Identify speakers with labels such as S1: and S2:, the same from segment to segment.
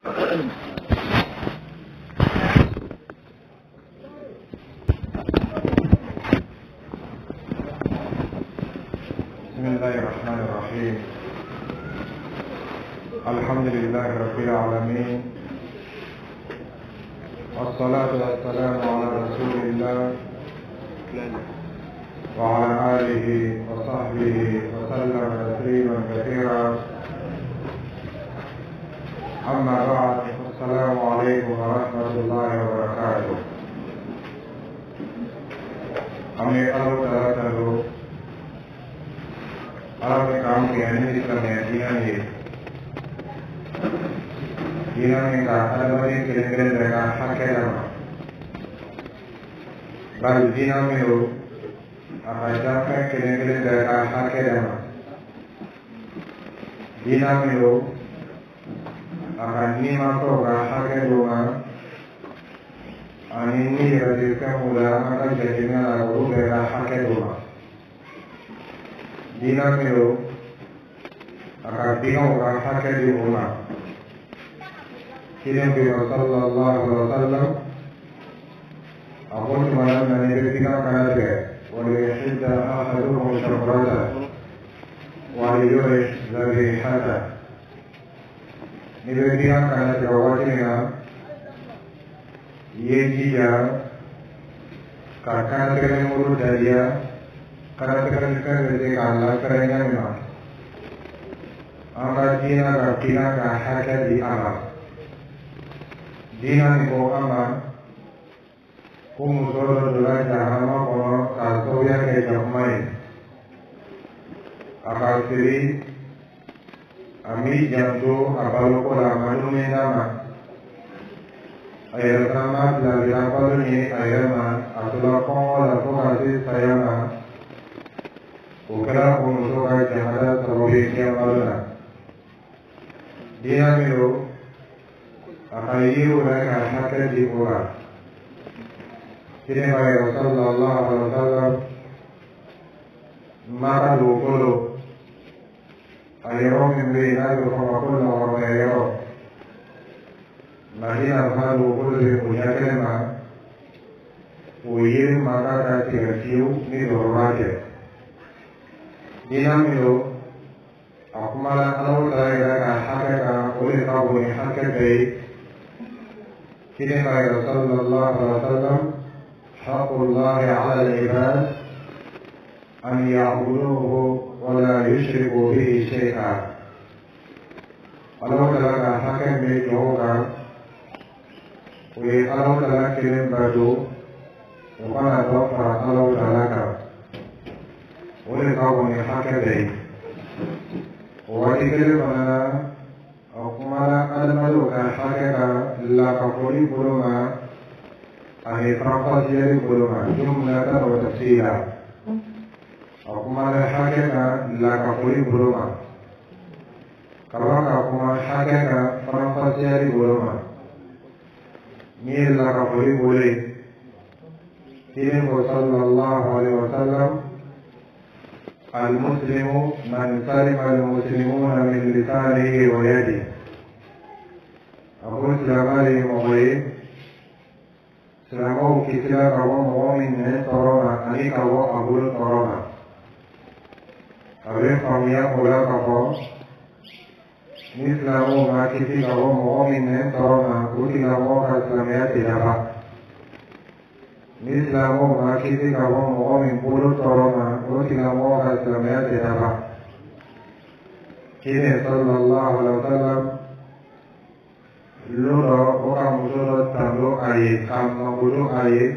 S1: بسم الله الرحمن الرحيم. الحمد لله رب العالمين، والصلاة والسلام على رسول الله وعلى آله وصحبه وسلم تسليما كثيرا. أما بعد، السلام عليكم ورحمة الله وبركاته. أمي ألو تلاتلو ألو كام كياني سلمي ديناني ديناني كألمري كلمة لك حكيما بل ديناني أخذك كلمة لك حكيما ديناني akan nimako ka hakeduma anini radika mula akan jadinya lagu ka hakeduma dinamiro akan bingung ka hakeduma kirim bi sallallahu alaihi wasallam akon malam nani redika kana de wal yahidda ahaduhum shabrata wa yurish zabihata निवेदिया करना चाहिए ना ये चीज़ा कारखाना करने मुझे चाहिए कारखाना करने काला करेंगे ना आमरा जीना का टीना का हैके दी आमा जीना निको आमा कुमुसोर जुला जहामा कोनो कासोया के जमाई आकाशिरी Ami jantu abalo kola malume nama ayat sama dari abalo ni ayat ma atula kola kola si sayama ukara umuso ka jamada sarobe kia maluna dia milo akayi ura ka hakka di ura kire bae sallallahu alaihi wasallam mara lokolo ayero mimbe nayo kama kuna wa ayero mahina halu kulli mujakalama uyin maka ka tirfiu ni dorwaje dinamilo akmala alau daira ka hakka ule ka buni hakka dai kine ka sallallahu alaihi wasallam haqqullah ala al-ibad an ya'buduhu ولا يشركوا به شيئا. Allah Taala hakam में होगा वे Allah Taala के लिए बड़ो वहाँ तो Allah Taala का उन्हें काबू में hakam दे वाली के लिए बनाना अकुमारा अलमलो का hakam का ला काफोली बुरुमा अने प्राप्तियारी बुरुमा जुम्ला का वो तफसीला Akumara hakeka la kapuri buruma. Kawaka akumara hakeka farafasiari buruma. Mir la kapuri buri. Kirim sallallahu alaihi wasallam al-muslimu man salima al-muslimuna min lisanihi wa yadihi. Abu Islamari Mawai Selama ukisila kawa mu'min torona ani kawa abul torona. Abe famia bola kapo Islamu ma kisi kawo mu'min torona uti namo ka islamia tilaba Islamu ma kisi kawo mu'min bulu torona uti namo ka islamia tilaba Kine sallallahu alaihi wasallam luro oka musulo tando aye kama bulu aye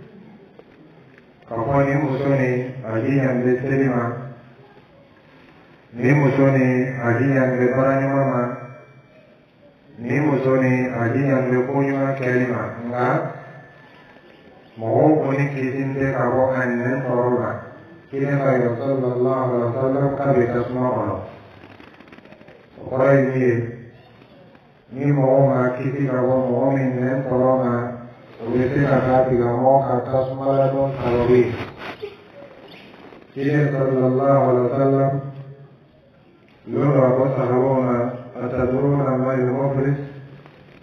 S1: kaponi musoni aji yande selima ni musoni aji yang lebarannya mama, ni musoni aji yang lepunya kelima, enggak mau unik kisin de kabo annen torona, kini kaya sallallahu alaihi wasallam kabitas mau, orang ni mau mak kisi kabo mau annen torona, uisi kata tiga mau atas maladon kalobi, kini sallallahu alaihi wasallam لولا وصحبونا أتدرون ما المفلس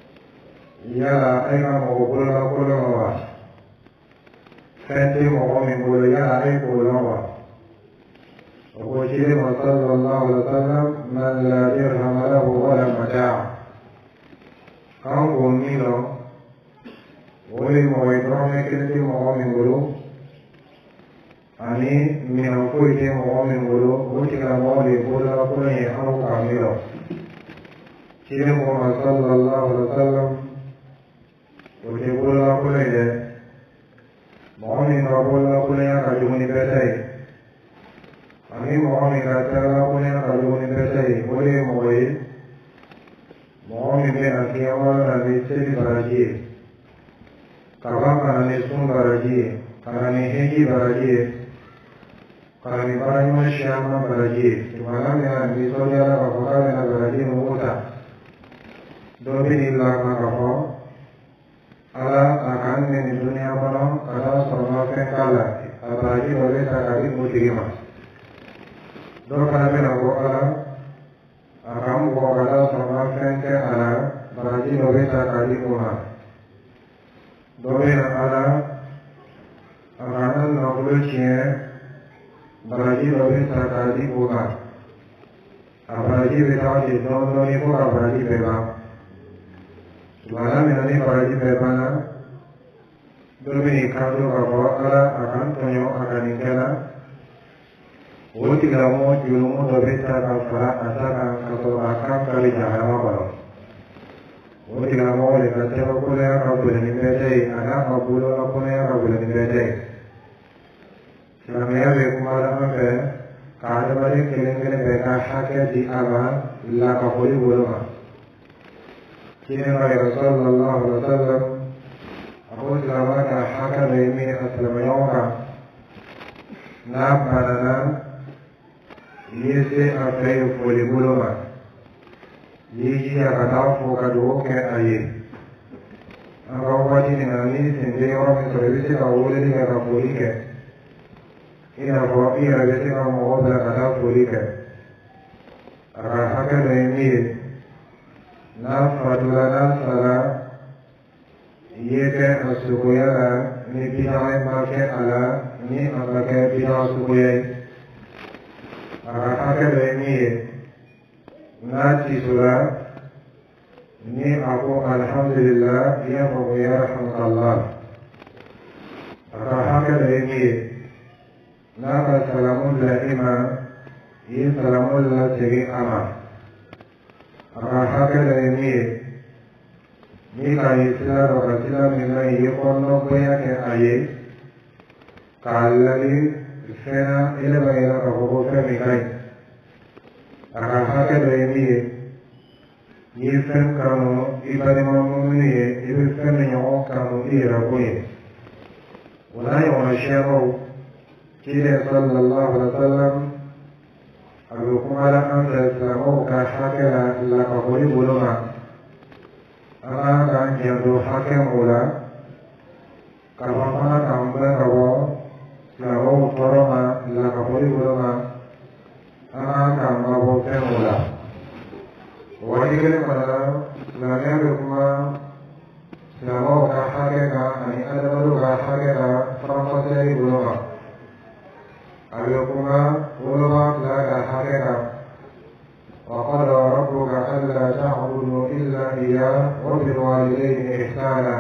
S1: yala ay ka mɔgɔ bolola kolon wa fɛn tɛ mɔgɔ min bolo yala ay kolon wa o ko ciden ma sallallahu alaihi wa sallam man la dirham lahu wala mataa kan ko min dɔn o ye mɔgɔ ye dɔrɔmɛ kelen tɛ mɔgɔ min bolo ani minɛn foyi tɛ mɔgɔ min bolo o tigilamɔgɔ de bolola kolon ye aw ka min dɔn ciden ko ma sallallahu alaihi wa sallam o tɛ bolola kolon ye dɛ mɔgɔ min ka bolola kolonya ka jugu ni bɛɛ ta ye ani mɔgɔ min ka teriya kolonya ka jugu ni bɛɛ ta ye o de ye mɔgɔ ye mɔgɔ min bɛ na kiyama na ni seli baraji ye kaba ka na ni sun baraji ye ka na ni hiji baraji ye ka na ni baraɲuman siyaman baraji ye tumana min na nisɔndiyara ka fɔ k'a bɛna baraji ninnu ta dɔ bɛ n'i lakana ka fɔ ala a kan mɛn nin duniya kɔnɔ ka taa sɔrɔ ma fɛn k'a la a baraji dɔ bɛ ta ka di o tigi ma dɔ fana bɛna ko ala a kan bugɔ ka taa sɔrɔ ma fɛn kɛ a la baraji dɔ bɛ ta ka di o ma dɔ bɛna ala a kana nafolo tiɲɛ baraji dɔ bɛ ta ka di o ma a baraji bɛ taa di dɔɔnin dɔɔnin fo ka baraji bɛɛ ban tumana min na ni baraji bɛɛ banna dɔ bɛ n'i kanto ka fɔ ala a kan tɔɲɔ a ka nin kɛ la o tigilamɔgɔ jurumu dɔ bɛ ta ka fara a ta kan ka sɔrɔ a kan kari jahanama kɔnɔ o tigilamɔgɔ de ka tɛgɛ kolonya ka gɛlɛn ni bɛɛ ta ye a n'a ka bolola kolonya ka gɛlɛn ni bɛɛ ta ye silamɛya bɛ kuma la an fɛ ka adamaden kelen kelen bɛɛ ka hakɛ di a ma lakafoli bolo ma ciden ka yɛrɛ sallallahu alaihi wa sallam a ko silamɛ ka hakɛ dɔ ye min a silamɛɲɔgɔn kan n'a banana n'i ye se a fɛ ye foli bolo ma n'i jija ka taa fo ka dugawu kɛ a ye an ka waati nin na n'i sen tɛ yɔrɔ min sɔrɔ i bɛ se ka weleli kɛ ka foli kɛ i n'a fɔ i yɛrɛ bɛ se ka mɔgɔ bila ka taa foli kɛ a ka hakɛ dɔ ye min ye n'a fatula n'a sara i ye kɛ a sogoya la ni bidaga ma kɛ a la ni a ma kɛ bidaga sogoya ye a ka hakɛ dɔ ye min ye n'a tisora ni a ko alhamdulillah i y'a fɔ ko yarhamukallah a ka hakɛ dɔ ye min ye n'a ka salamu bila i ma i ye salamu lasegin a ma a ka hakɛ dɔ ye min ye n'i ka ye sira dɔ ka sira min na i ye kɔnɔnɔbonya kɛ a ye k'a lali fɛn na i ne b'a yira k'a fɔ ko fɛn min ka ɲi a ka hakɛ dɔ ye min ye n'i ye fɛn kanu i balimamuso ye i bɛ fɛn min ɲɔgɔn kanu i yɛrɛkun ye o n'a ɲɔgɔnna sɛmaw ciden sallallahu alaihi wa sallam a bɛ kuma la an fɛ silamɛw ka hakɛ la lakafoli bolo ma an kan k'an janto hakɛ mun la ka fɔ fana k'an bɛn ka bɔ silamɛw tɔɔrɔ ma lakafoli bolo ma an kan k'an mabɔ fɛn mun la o waati kelen fana la silamɛya bɛ kuma silamɛw ka hakɛ kan ani adamadenw ka hakɛ kan faranfasiyali bolo ma a bɛ kuma woloma fila ka hakɛ kan وقضى ربك ألا تعبدوا إلا إياه وبالوالدين إحسانا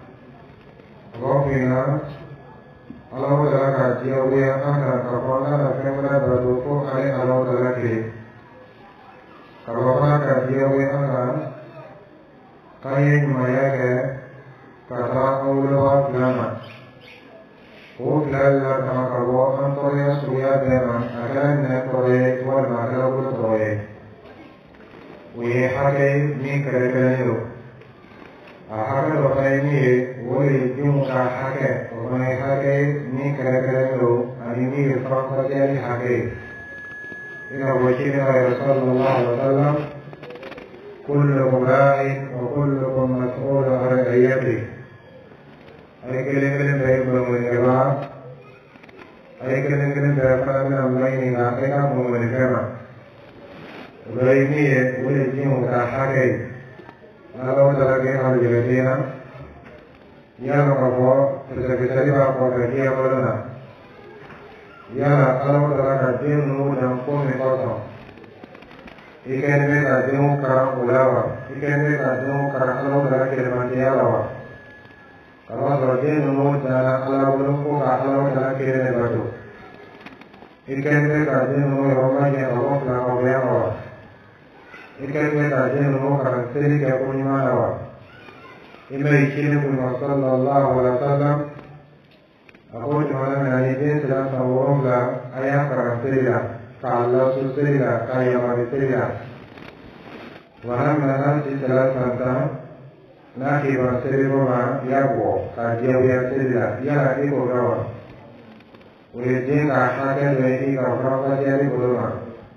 S1: ربنا الله لك جيويا أنا كفانا فمنا بدوكو أي الله لك كفانا جيويا أنا كاين ما يك كذا أولوا لما وكلا كما كبوا أنطريا سويا دما أكان نطري وما كلام طري o ye hakɛ min kɛrɛnkɛrɛnnen don a hakɛ dɔ fana ye min ye o de ye denw ka hakɛ o fana ye hakɛ min kɛrɛnkɛrɛnnen don ani min ye faranfasiyali hakɛ ye i n'a fɔ ciden ka yɛrɛ sallallahu alaihi wa sallam kullukum raa'in wa kullukum mas'uulun an ra'iyyatihi a ye kelen kelen bɛɛ ye mɔninkɛla a ye kelen kelen bɛɛ fana bɛna maɲininka e ka mɔninkɛ ma o dɔ ye min ye o de ye denw ka hakɛ ye ala Allah Ta'ala ke hal jeletina yana kafo terkesari apa kerja berana yana Allah Ta'ala kajian nu dan pun mengkosong ikan me kajian karang ulawa ikan me kajian karang Allah Ta'ala ke depan dia lawa kalau kerja nu dan Allah belum ko Allah Ta'ala ke depan batu ikan me kajian nu orang yang Allah Ta'ala lawa ikan me kajian nu karang seri ke punya lawa ima ichini kuma sallallahu alaihi wasallam aku cuma menanyakan sedang sahurung la ayah karang serila kalau serila kaya mari serila waham mana si salah santang nak iban serila ma yawo kajian ya serila ya lagi kogawa ujin kahake doi ka frapa jari buluma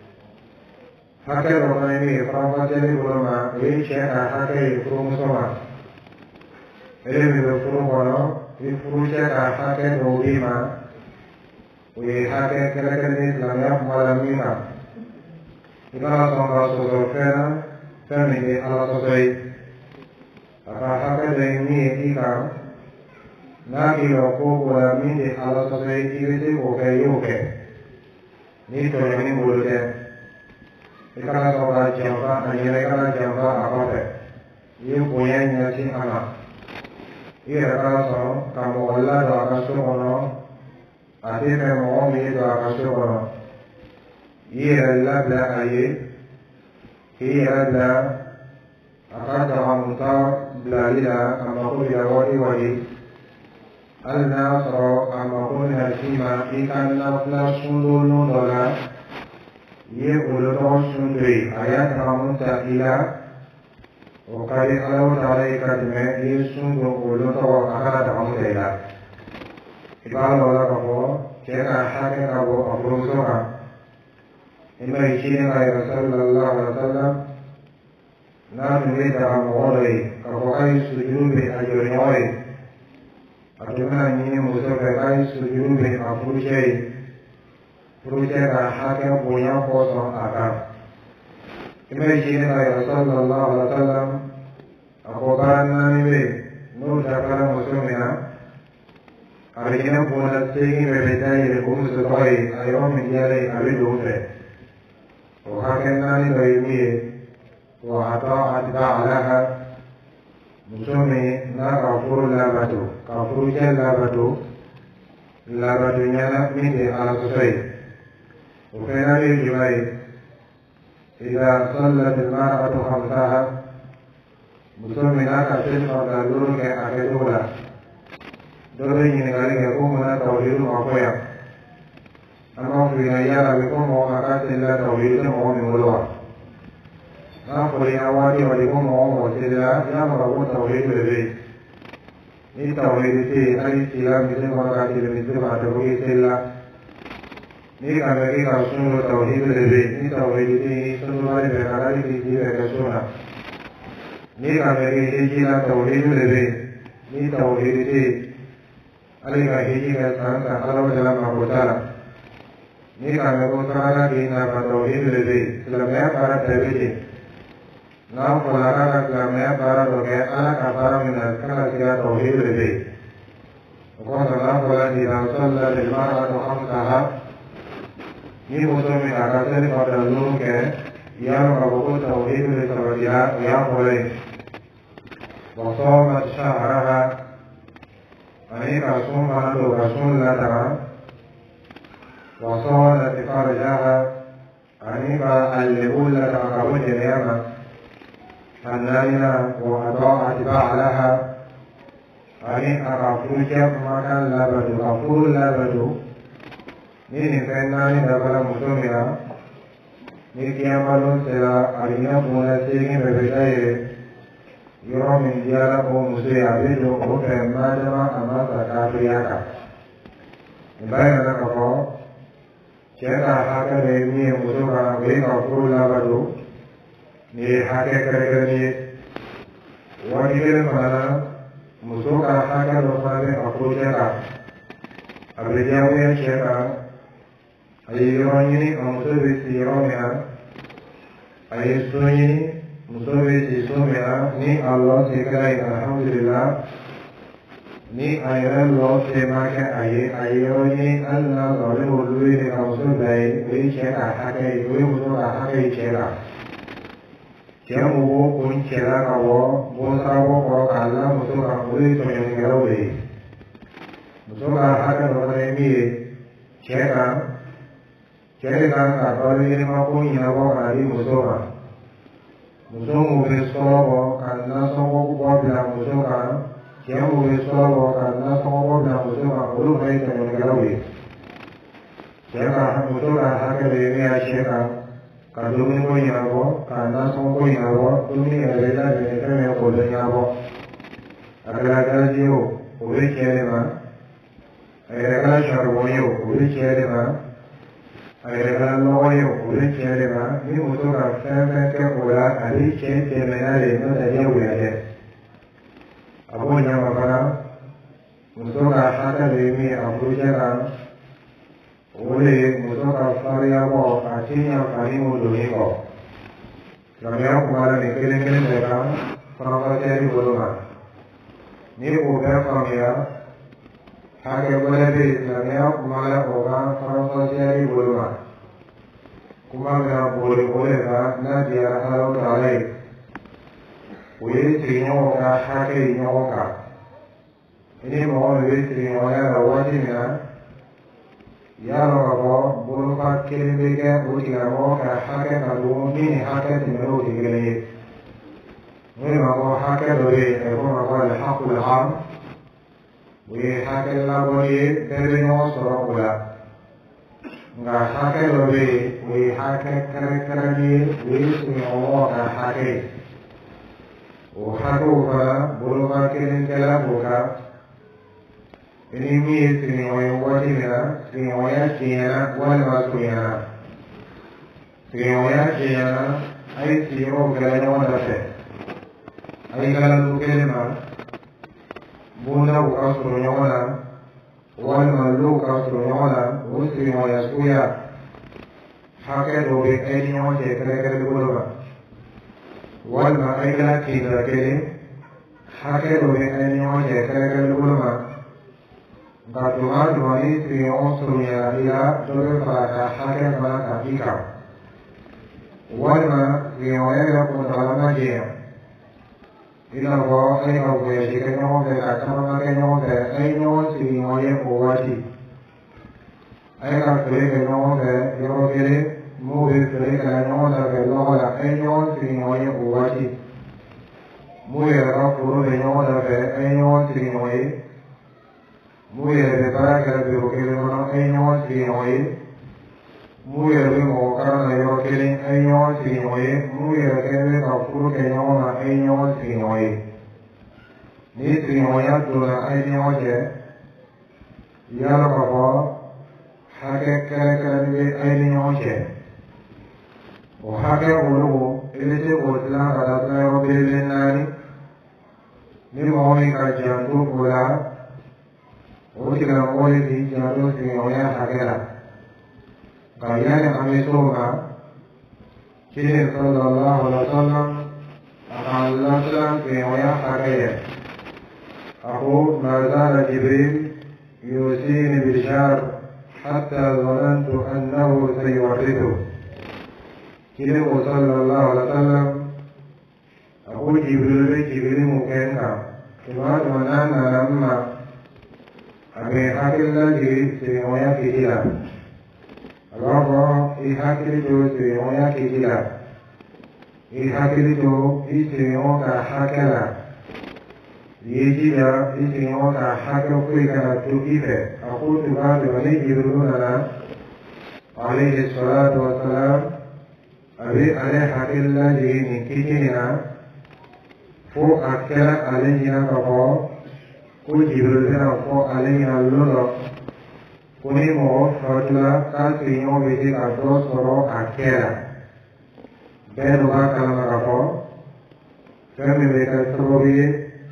S1: hake roma ini frapa jari buluma ujin kahake frumusowa Ele furu kono, furu ceka hake dohima, uye hake kere lamya malamima. Ikala songa soso fena, femini ala sosoi. Apa hake dohimi ika, naki loko kula mindi ala sosoi ikisi koke yoke. Ni to yani mulute. Ikala songa jamba, anyere ikala jamba akote. Yu punya nyasi ama. Ia rasa kamu Allah doa kasih kono, hati kamu mi doa kasih kono. Ia Allah bela aye, ia Allah akan doa muta bela ila amaku dia wadi. Allah soro amaku nasima ikan nafla sundul nudola. Ia uluton sundri ayat kamu tak ila. وقال الله تعالى كاتمه يسون بقولون تو أخذ دعوة إلى إبان الله كفو كنا حاكم أبو أفروسها إما يشين على رسول الله عليه وسلم نام نريد أن نقولي كفو كاي سجود بأجرنوي أتمنى أن يمسك كاي سجود بأفروشي فروشي كحاكم بنيا فوسا أكام إما يشين على رسول الله عليه وسلم aku karena ini nur dakala muslimina arigina puna segi berbeda ini kum sesuai ayo menjadi abi dosa وهكذا نبيني وعطاء alaha muslimi na kafur labatu kafur je labatunya na mindi ala sesuai وكان يجمعي إذا صلت المرأة خمسها Muslimina kasih pada dulu ke akhir dola. Dulu ini kali aku mana tauhid apa ya? Amma wilayah aku mau akasih lah tauhid mau memulai. Nah boleh awal dia mau sila ya mau tauhid lebih. Ini tauhid itu hari sila bisa mengaji lebih pada bagi sila. Ini kami kalau tauhid lebih. Ini tauhid itu semua dari berkali di berkasuna. Ni kami hiji la tauhid lebe ni tauhid ti alika hiji ka santa Allah dalam Abu Taala ni kami ko sara ki na tauhid lebe selama para tauhid na polara ka selama para loke ala ka para min kana sia tauhid lebe ko sana pola di sallallahu alaihi wasallam khamsaha ni muslimi akasari pada loke yang Abu tauhid lebe ya boleh وصامت شهرها أنيك صومها رسول الله تعالى وصانت فرجها أنيك اللي تعقبون اليمن النائلة وأضاءت بعلها أنيك غفوك ما كان لابد غفور لابد نيني فإناني دبلا مسلمنا نيكي أمالون سلا أرينا بونا سيكين ببتاية yɔrɔ min diyara o muso ye a bɛ don o fɛ maadama a ma sa kafiriya kan nin b'a yira k'a fɔ cɛ ka hakɛ dɔ ye min ye muso kan o ye ka furu labato nin ye hakɛ kɛrɛnkɛrɛnnen ye waati kelen fana na muso ka hakɛ dɔ fana bɛ a furu cɛ kan a bɛ diyagoya cɛ kan a ye yɔrɔ ɲini a muso bɛ si yɔrɔ min na a ye so ɲini muso bɛ si so min na ni Allah se kɛra yen alhamdulillah ni a yɛrɛ lɔ se ma kɛ a ye yɔrɔ ɲini hali n'a sɔrɔ ni olu ye ka muso bila ye o ye cɛ ka hakɛ ye o ye muso ka hakɛ ye cɛ la cɛ mun b'o kun cɛla ka bɔ bon sababu kɔrɔ k'a la muso kan o ye tɔɲɔlikɛlaw de ye muso ka hakɛ dɔ fana ye min ye cɛ kan cɛ de kan ka balo ɲɛnama ko ɲɛnabɔ k'a di muso ma muso mun bɛ sɔrɔ bɔ ka nasɔngɔ bɔ bila muso kan cɛ mun bɛ sɔrɔ bɔ ka nasɔngɔ bɔ bila muso kan olu fana ye tɔɲɔlikɛlaw ye muso ka hakɛ de ye min y'a cɛ kan ka dumuni ko ɲɛnabɔ ka nasɔngɔ ko ɲɛnabɔ dumuni yɛrɛ bɛ labɛn fɛn min k'o bɛ ɲɛnabɔ a kɛra gazi ye o bɛ cɛ de ma a yɛrɛ kɛra saribɔn ye o bɛ cɛ de ma a yɛrɛ kɛra nɔgɔ ye o bɛ cɛ de ma ni muso ka fɛn fɛn kɛ o la a bɛ cɛ dɛmɛna de n'o tɛ diyagoya tɛ a b'o ɲɛma fana muso ka hakɛ de ye min ye a furucɛ kan o de ye muso ka farinya bɔ a ti ɲa fani mun donni kɔ silamɛya kumana nin kelen kelen bɛɛ kan faranfasiya bolo ma ni o bɛɛ faamuya hakɛ wɛrɛ bɛ yen silamɛya kumana o kan faranfasiya bolo ma kuma bɛna boli o de kan n'a diyara Alahu Taala ye o ye sigiɲɔgɔnw ka hakɛ ye ɲɔgɔn kan i ni mɔgɔ min bɛ sigiɲɔgɔnya la waati min na y'a dɔn k'a fɔ bolofa kelen bɛ kɛ o tigilamɔgɔ ka hakɛ ka dogo min ni hakɛ tɛmɛn'o tɛ kelen ye n'o de ma fɔ hakɛ dɔ bɛ yen a bɛ fɔ ma ko alhaqul am o ye hakɛ labɔli ye bɛɛ bɛ ɲɔgɔn sɔrɔ o la nka hakɛ dɔ bɛ yen o ye hakɛ kɛrɛnkɛrɛnlen ye o ye sigiɲɔgɔnmɔgɔ ka hakɛ ye o hakɛw fana bolofa kelen kɛla k'o kan i ni min ye sigiɲɔgɔn ye waati min na sigiɲɔgɔnya tiɲɛna walima surunyana sigiɲɔgɔnya tiɲɛna a ye sigiyɔrɔw kɛra ɲɔgɔn da fɛ a ye kɛra du kelen ma bondaw ka surun ɲɔgɔn na walima low ka surun ɲɔgɔn na o sigiɲɔgɔnya suguya hakɛ dɔ bɛ a ni ɲɔgɔn cɛ kɛrɛnkɛrɛnnen bolo ma walima a ye kɛra kinda kelen hakɛ dɔ bɛ a ni ɲɔgɔn cɛ kɛrɛnkɛrɛnnen bolo ma nka tuma tuma ni sigiɲɔgɔn surunyana i la dɔ bɛ fara ka hakɛ fana kan i kan walima sigiɲɔgɔnya yɛrɛ kuntagala ma jɛnya i n'a fɔ a ye ka voyage kɛ ɲɔgɔn fɛ ka taama kɛ ɲɔgɔn fɛ a ye ɲɔgɔn sigiɲɔgɔn ye o waati a ye ka feere kɛ ɲɔgɔn fɛ yɔrɔ kelen m'o bɛ feere kɛ ɲɔgɔn fɛ lɔgɔ la a ye ɲɔgɔn sigiɲɔgɔn ye o waati m'o yɛrɛ ka foro bɛ ɲɔgɔn fɛ a ye ɲɔgɔn sigiɲɔgɔn ye m'u yɛrɛ bɛ baara kɛ biro kelen kɔnɔ a ye ɲɔgɔn sigiɲɔgɔn ye m'u yɛrɛ bɛ mɔgɔ kalan na yɔrɔ kelen a ye ɲɔgɔn sigiɲɔgɔn ye m'u yɛrɛ kɛlen bɛ ka furu kɛ ɲɔgɔn ma a ye ɲɔgɔn sigiɲɔgɔn ye ni sigiɲɔgɔnya donna a ye ɲɔgɔn cɛ y'a dɔn k'a fɔ hakɛ kɛrɛnkɛrɛnnen bɛ a ye ni ɲɔgɔn cɛ o hakɛ olu i bɛ se k'o dilan ka taa yɔrɔ belebele naani ni mɔgɔ min ka janto o la o tigilamɔgɔ ye k'i janto sigiɲɔgɔnya hakɛ la nka yanni an bɛ s'o ma kelen sallallahu alaihi wa sallam a k'an lasiran sigiɲɔgɔnya hakɛ ye a ko ma zala Jibril yusini bishar hatta zanantu annahu sayuwarrithu kelen ko sallallahu alaihi wa sallam a ko Jibril bɛ Jibril mun kɛ n kan tuma tuma n'a nana n ma a bɛ hakili lajigi sigiɲɔgɔnya kiti la a b'a fɔ i hakili to sigiɲɔgɔnya kiti la i hakili to i sigiɲɔgɔn ka hakɛ la i ye jija i sigiɲɔgɔn ka hakɛ foyi kana to i fɛ a ko tuma tuma ni Jibrilu nana alayhi salatu wa salam a bɛ ale hakili lajigi nin kiti in na fo a kɛra ale ɲɛna ka fɔ ko Jibril bɛna fɔ ale ɲɛna don dɔ ko ni mɔgɔ fatula k'a sigiɲɔgɔn bɛ se ka dɔ sɔrɔ a kɛ la bɛɛ dɔ b'a kalama ka fɔ fɛn min bɛ kɛ sababu ye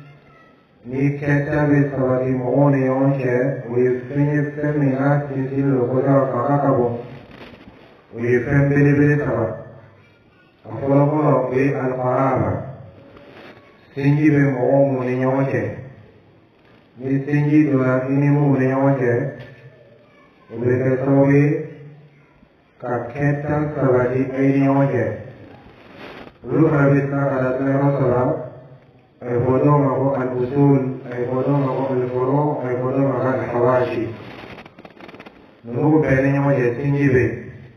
S1: ni kɛta bɛ sabati mɔgɔw ni ɲɔgɔn cɛ o ye fɛn ye fɛn min n'a sinsin lɔkɔta fanga ka bon o ye fɛn belebele saba أفضل بالقرابة سنجي بمعوم نيوكي من سنجي دونا إنمو نيوكي وبكتوبي كاكتا سبادي أي نيوكي روح ربطنا قدتنا رسلا أي فضو مقو الأصول أي فضو مقو الفروع أي فضو مقو الحواشي نمو بين نيوكي سنجي بي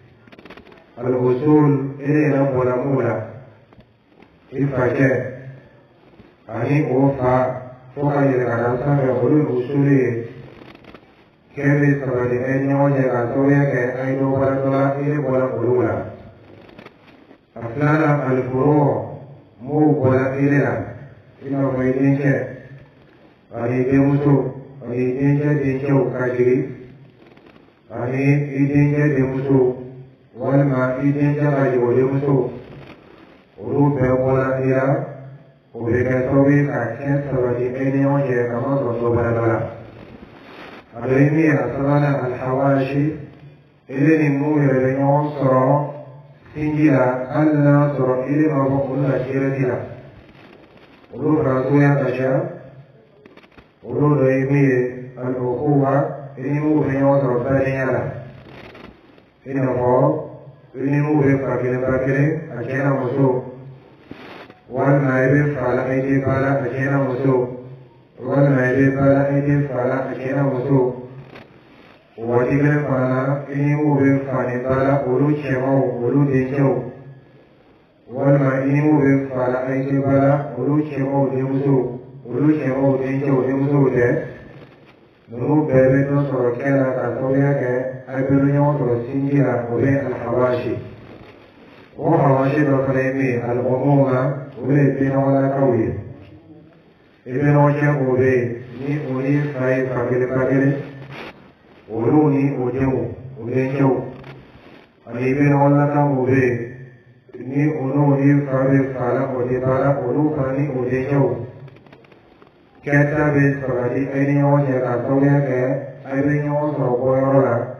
S1: الأصول إلى رب الأمولة الفجاء أني أوفى فوق يرغلسان يقول الأصول كيف سبب أن يوجد أسوية كأي دوبر الله إلى ولا أولولا أفلانا الفروع مو ولا إلى إنه فيدينك أني دمسو أني دينك دينكو كاجري أني إدينك دمسو والما إذن جاء يولمسو وروبه ولا إلى وبكسوبي كأكين سبتي أين يوجه كما صلوا بلدلا أدريمي أصلانا الحواشي إلي نمو يريون صرا سنجلا ألنا صرا إلي مبقونا جيرتلا وروب رسويا تشاء وروب ريمي الأخوة إلي مو يريون صرا بلدلا إنه إنه بفاكر أكينا مسو والمعيب فعل أيدي فعل أكينا مسو والمعيب فعل أيدي فعل أكينا مسو وذكر فعل إنه بفعل فعل أولو شمو أولو دينشو والمعيب بفعل أيدي فعل أولو شمو ديمسو أولو شمو دينشو ديمسو ده نمو بيبتو سركينا كسويا أبريون رسينجيا وبين الحواشي وحواشي بفريمي الأمومة وبين بين ولا كوي ابن وجه وبين ني أولي فاي فاكر ولوني وجو وبين جو ابن ولا كوي ني أولوني فاي فالا وجبالا أولو فاني وبين جو كتا بيت فرادي أين وجه كسويا أبريون سرقويا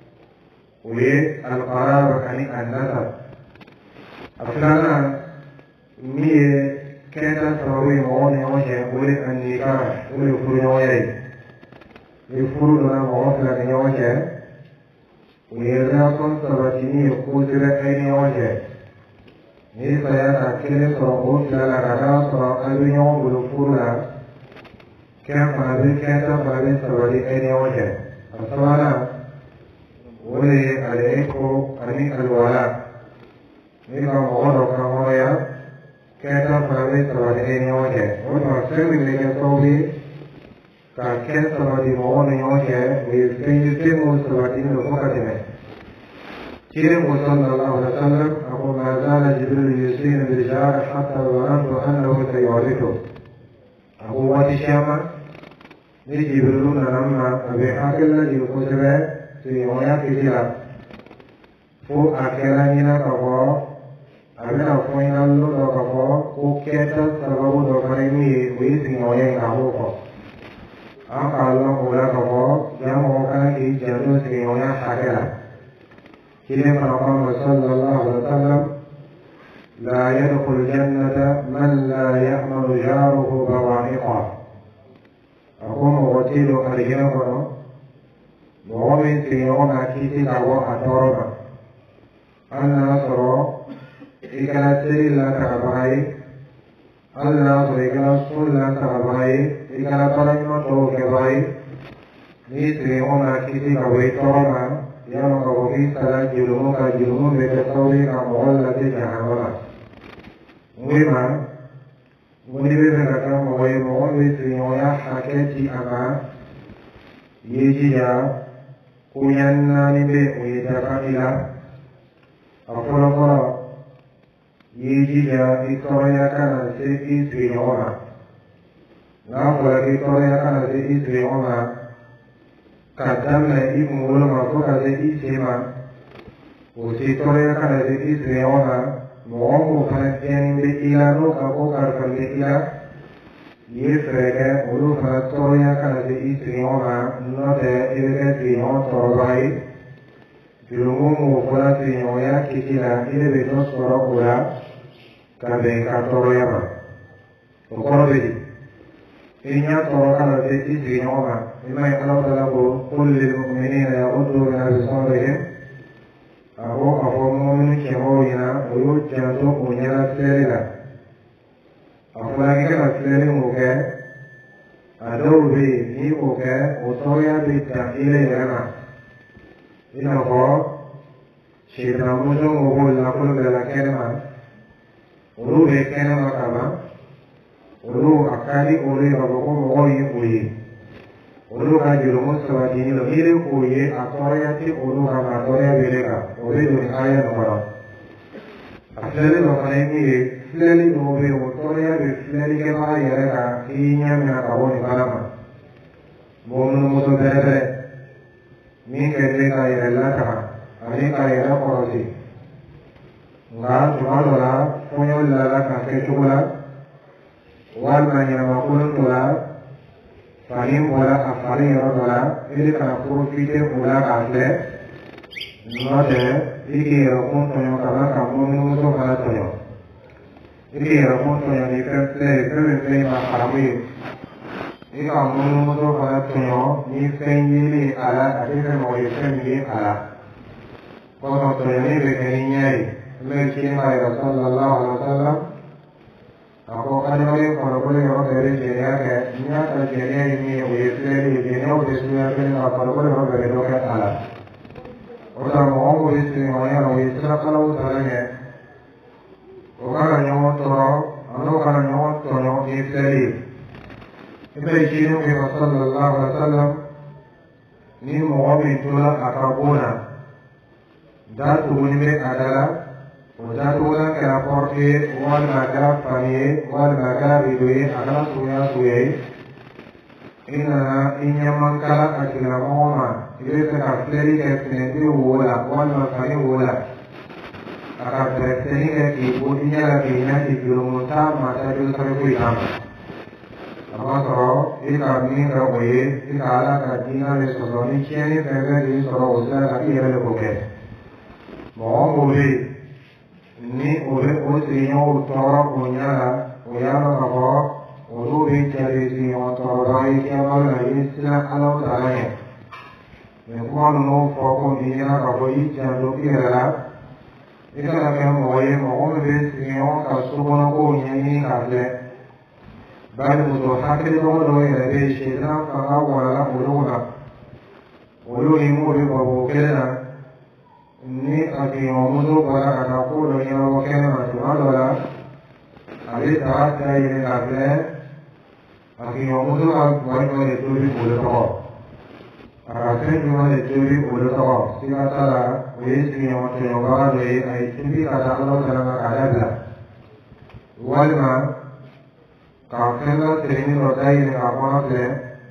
S1: والقرابة يعني النسب أفلانا مية كانت تروي معوني وجه ولد النكاح ولد فرنوية يفرد لنا معوصلة نيوجه ويرياكم سبتيني يقوزر أي نيوجه نيسا يتكلم سرقوش للغدا سرقابين يوم بالفرنا كان فهذه كانت فهذه سبتي أي نيوجه أفلانا ولي الإيكو أني الولاء نيكا مغضو كهويا كيتا فهمي سبادين يوجه ونفسر من صوبي كاكين سبادين مغضو يوجه ويسكيسيمو سبادين لفقتنا كيرم صلى الله عليه وسلم أقول ما زال جبريل يسرين بالجار حتى ظننت أنه سيورثه أقول واتي شاما ني جبريلون لما أبي حاكي الذي يقصبه سيويا كتلا فو أكلا هنا كفو أبنا فوينا اللو كفو وكيتا سببو دفريني ويسيويا كفو أقال الله كفو جمعوكا كي جدو سيويا حكلا كيف نقام صلى الله عليه وسلم لا يدخل الجنة من لا يأمن جاره بوائقه أقوم وتيل أرجنكم ومن سيئون أكيسي كابو أتورما الناصر إكلا سيل لا تغبهي الناصر إكلا سول لا تغبهي إكلا طريما توكبهي نيسيئون أكيسي كابو أتورما يوم كابوكي سلا جلومو بكسوري كمغلة جهنم مهما ونبذلك ويمغل سيئون حكيتي أما يجيا kuyanani be uyitafakila afolokolo yijija itoya kana se isrioma ngafola itoya kana se isrioma kadamna imuloma foka se isema usitoya kana se isrioma moongo fanatiani be ilano kakokar kande ila yefrege ulu fanatoya kana se isrioma note ilege srioma torobai Jurumu fura siɲɔgɔnya kisi la i de bɛ dɔ sɔrɔ o la ka bɛn ka tɔɔrɔya ma. O kɔrɔ bɛ di. I ɲa tɔɔrɔ kana se i sigiɲɔgɔn ma. I ma ye Ala Taala ko qul lil mu'minina yaghuddu min absarihim. A ko a fɔ mɔminu cɛmaw ɲɛna o y'u janto o ɲɛna filɛli la. A fɔra k'i kana filɛli mun kɛ a dɔw bɛ yen n'i o kɛ o tɔɔrɔya bɛ dan i yɛrɛ ma. I n'a fɔ sitanamuso mɔgɔw nafolo bɛɛ la kɛnɛma olu bɛ kɛnɛma ka ban olu a ka di olu ye ka fɔ ko mɔgɔw ye o ye olu ka jurumu sabatili la yiri k'o ye a tɔɔrɔya tɛ olu kan a tɔɔrɔya bɛ ne kan o bɛ don aya nin kɔnɔ. A filɛli dɔ fana ye min ye filɛli dɔw bɛ yen o tɔɔrɔya bɛ filɛlikɛbaga yɛrɛ kan k'i ɲɛ minɛ ka bɔ nin baara ma. Mɔmunumuso bɛrɛbɛrɛ min kɛ bɛ ka yɛrɛ lataga ani ka yɛrɛ kɔrɔsi nka tuma dɔ la kɔɲɔ lala ka kɛ cogo la walima ɲamakulu dɔ la fani bɔra a fari yɔrɔ dɔ la i bɛ kana porofite o la k'a filɛ n'o tɛ i k'i yɛrɛkun tɔɲɔ ka ban ka mɔmunumuso fana tɔɲɔ i k'i yɛrɛkun tɔɲɔ ni fɛn filɛ ye fɛn min filɛ ma haramu ye i ka mɔmunumuso fana tɔɲɔ ni fɛn yeli a la a tɛ fɛn mɔgɔ ye fɛn min ye a la kɔsɔn tɔɲɔni bɛ kɛ ni ɲɛ ye n bɛ kiri ma yɛrɛ sallallahu alaihi wa sallam a ko adamaden farikolo yɔrɔ bɛɛ bɛ jɛnɛya kɛ n'i y'a ta jɛnɛya ye min ye o ye filɛli ye jɛnɛyaw bɛ suguya kelen na farikolo yɔrɔ bɛɛ bɛ dɔ kɛ a la o la mɔgɔ minnu bɛ sigiɲɔgɔnya la o ye sirakalaw taara ɲɛ o kana ɲɔgɔn tɔɔrɔ an'o kana ɲɔgɔn tɔɲɔ ni filɛli ye i bɛ kiri min ma sallallahu alaihi wa sallam ni mɔgɔ min tora a ka bon na da tuguni bɛ a da la o datugulan kɛra porte ye walima a kɛra fani ye walima a kɛra rido ye a kɛra suguya suguya ye i nana i ɲɛman kala a tigilamɔgɔ ma i bɛ fɛ ka filɛli kɛ finɛtiri wo la walima fani wo la a ka bɛrɛsɛni kɛ k'i bɔ i ɲɛ la k'i ɲɛ ci jurumu t'a ma taa joli sɛbɛn foyi t'a ma a b'a sɔrɔ i ka min kɛ o ye i ka Ala ka diinɛ de sɔsɔ ni tiɲɛni fɛn fɛn k'i sɔrɔ o sira kan i yɛrɛ de k'o kɛ mɔgɔ o bɛ yen ni o bɛ o sigiɲɔgɔnw tɔɔrɔ o ɲɛ la o y'a dɔn ka fɔ olu bɛ jaabi sigiɲɔgɔn tɔɔrɔ ye kɛwale la i bɛ siran Ala Taala ɲɛ nin kuma ninnu fɔ ko i ɲɛna ka fɔ i janto i yɛrɛ la i kana kɛ mɔgɔ ye mɔgɔ min bɛ sigiɲɔgɔn ka sokɔnɔkow ɲɛɲini k'a filɛ bari muso hakilitɔgɔ dɔw yɛrɛ bɛ yen sitan fanga walala olu la olu ni m'o bɛ bɔ kelen na ni a sigiɲɔgɔnmuso bɔra ka taa ko dɔ ɲɛnabɔ kɛnɛ ma tuma dɔ la a bɛ daga dayɛlɛ ka filɛ a sigiɲɔgɔnmuso ka guwa jumɛn de tobi o de tɔgɔ a ka fɛn jumɛn de tobi o de tɔgɔ siga t'a la o ye sigiɲɔgɔn tɔɲɔbaga dɔ ye a ye tobi ka taa Ala Taala kan k'a dabila walima ka fɛn dɔ sirinin dɔ dayɛlɛ ka kɔnɔ filɛ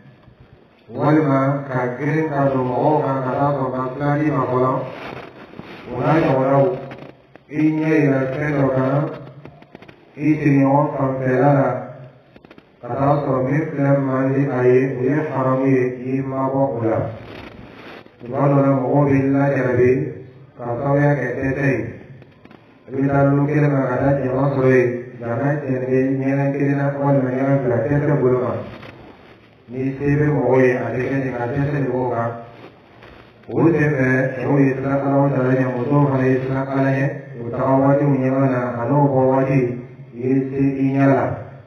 S1: walima ka girin ka don mɔgɔw kan ka taa sɔrɔ ka filɛ ma fɔlɔ o n'a ɲɔgɔnnaw i ɲɛ yɛlɛ fɛn dɔ kan i sigiɲɔgɔn fanfɛla la ka taa sɔrɔ min filɛ man di a ye o ye haramu ye i mabɔ o la tuma dɔ la mɔgɔw bɛ lajarabi ka sababuya kɛ dɛsɛ ye i bɛ taa lu kelen na ka taa jama sɔrɔ yen jama jɛnɛn ɲɛnɛ kelen na walima ɲɛnɛ fila dɛsɛ bolo ma ni se bɛ mɔgɔw ye a tɛ kɛ nin ka dɛsɛ de b'o kan o senfɛ cɛw ye sirakalaw Taala ɲɛ musow fana ye sirakala ɲɛ o taga waatiw ɲɛma na a n'o bɔ waati i ye se i ɲɛ la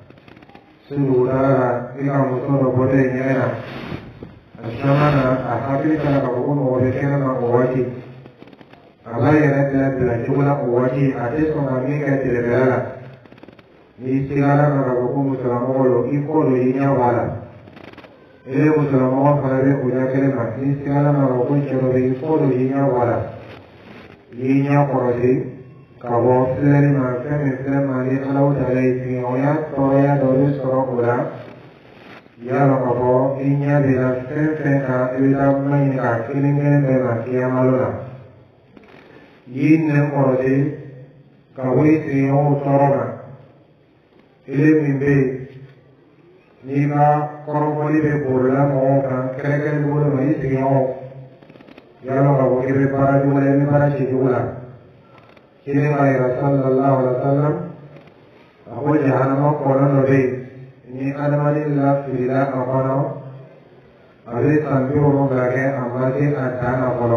S1: sugu taara la i ka muso dɔ bɔtɔ i ɲɛ na a caman na a hakili taara ka fɔ ko mɔgɔ bɛ kɛnɛ ma o waati a b'a yɛrɛ bila cogo la o waati a tɛ sɔn ka min kɛ tɛrɛfɛla la n'i sigara ka fɔ ko musolamɔgɔ don i kɔ don i ɲɛ b'a la i ye musolamɔgɔ fana bɛ o ɲɛ kelen ma n'i sigara ka fɔ ko cɛ dɔ bɛ i kɔ don i ɲɛ b'a la i y'i ɲɛ kɔrɔsi ka bɔ filɛli ma fɛn min filɛ ma ni Ala Taala ye sigiɲɔgɔnya tɔɔrɔya dɔ bɛ sɔrɔ o la i y'a dɔn ka fɔ i ɲɛ bɛna fɛn fɛn kan i bɛ taa kuma ɲini k'a kelen kelen bɛɛ ma kiyamalo la i y'i nɛn kɔrɔsi ka bɔ i sigiɲɔgɔnw tɔɔrɔ ma tile min bɛ yen n'i ka kɔrɔfɔli bɛ bolola mɔgɔw kan kɛrɛnkɛrɛnnen bolo ma i sigiɲɔgɔnw yalo ka ko ibe para jumale mi para ci jula kini ngai sallallahu alaihi wasallam ako jahannama kono no be ni adamani la firila akono abe sambi ho gake amati adana kono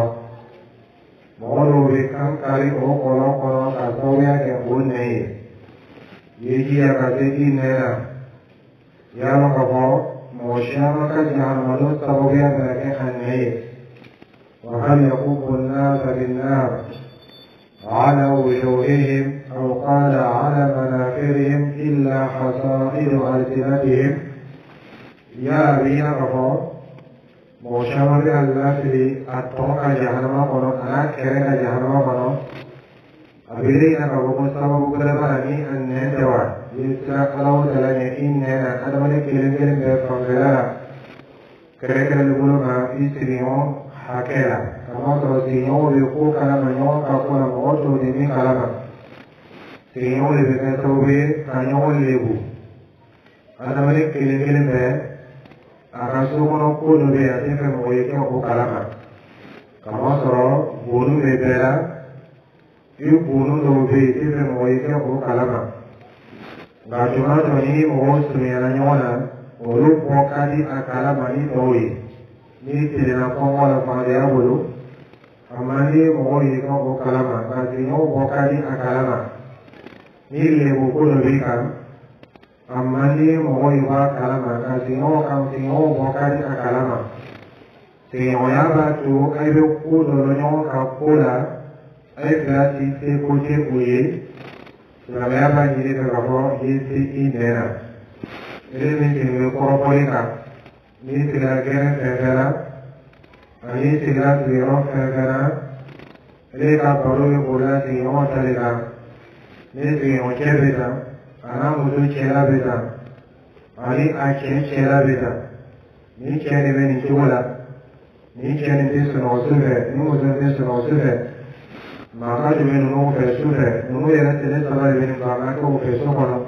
S1: mono be kan kali o kono ka soya ke bunne yeji ya ka te inera yalo ka ko mo shama ka jahannama do saboya gake anne وهل يكب الناس بالنار على وجوههم أو قال على مناخرهم إلا حصائد ألسنتهم يا بينا كفو موشامر الله في أتوقع جهنم قنو أنا كرنا جهنم قنو أبيلي أنا كفو مستوى بكرة أن نتوى يسرى قلو تلاني إننا أدمني كلم بفنغلا كرنا لبولنا إسريون hakela kama to sinyo le ko kala manyo ka ko na mo to de mi kala ma sinyo le be to be kanyo le bu ana mane kele be aka so kono ko do be ate fe mo ye ko kala ma kama so bonu le bera yu bonu do be ate fe mo ye ko kala ma ga juma to ni mo so me na nyona o lu ko kali akala ma ni doi ni tilena kongo la fande ya bolo amani mo yi ko kalama ka tinyo bo kali akalama ni le bo ko no bika amani mo yi wa kalama ka tinyo bo kali akalama tinyo ya ba tu ai be ko no nyo ka kola ai grati se ko je uye la ya ba ni de ka ho yi si inera ele ni ke ko polika ni tira gere fefera ani tira zero fefera ele ka baro ye bola ti yo talega ni ti yo chebeta ana mudu chera beta ani a chera beta ni chere be ni chola ni chere ni sono suve ni mudu ni sono suve ma ka ju ni no fe suve no ye ne tele sala be ni ba ma ko fe so kono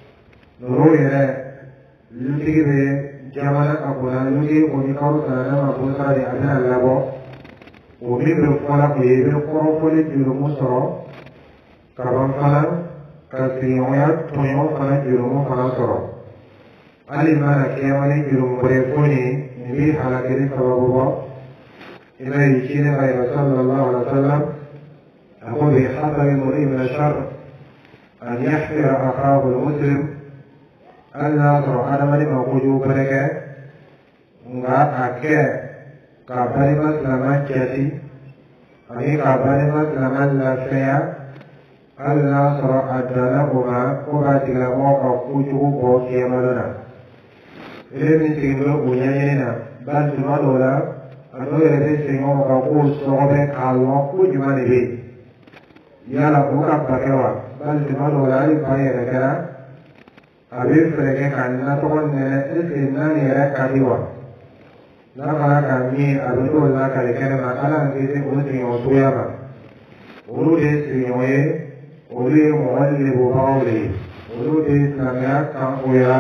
S1: no ye lutigi be jamana akuna nugi oni karu sana ma busara di adana labo o mi be fala ko ye be ko fole juro musoro kaban fala ka siyoya toyo fala juro mo fala soro ali mana ke mani juro mo re foni ni hala kiri sababu bo ila yishine ay sallallahu alaihi wasallam aqul bi hadari muri min ash-sharr an yahfira akhahu al-muslim Allah toro adamani ma kuju bereke nga ake kabari maslama jati ani kabari maslama lafaya Allah toro adala uma kuba tiga mo ka kuju ko kemalona ile min tindo unyanyena bal tumadola ado yere singo ka ku sobe kallo kuju mani be yala ko ka bakewa bal tumadola ai bayere kara abin frege kanna togon ne ese nani era kadiwa na kana kami abuto la kale kene ma ala ngise uti o tuyama ulu de siyoye ulu mo wali bo bawle ulu de samya kan oya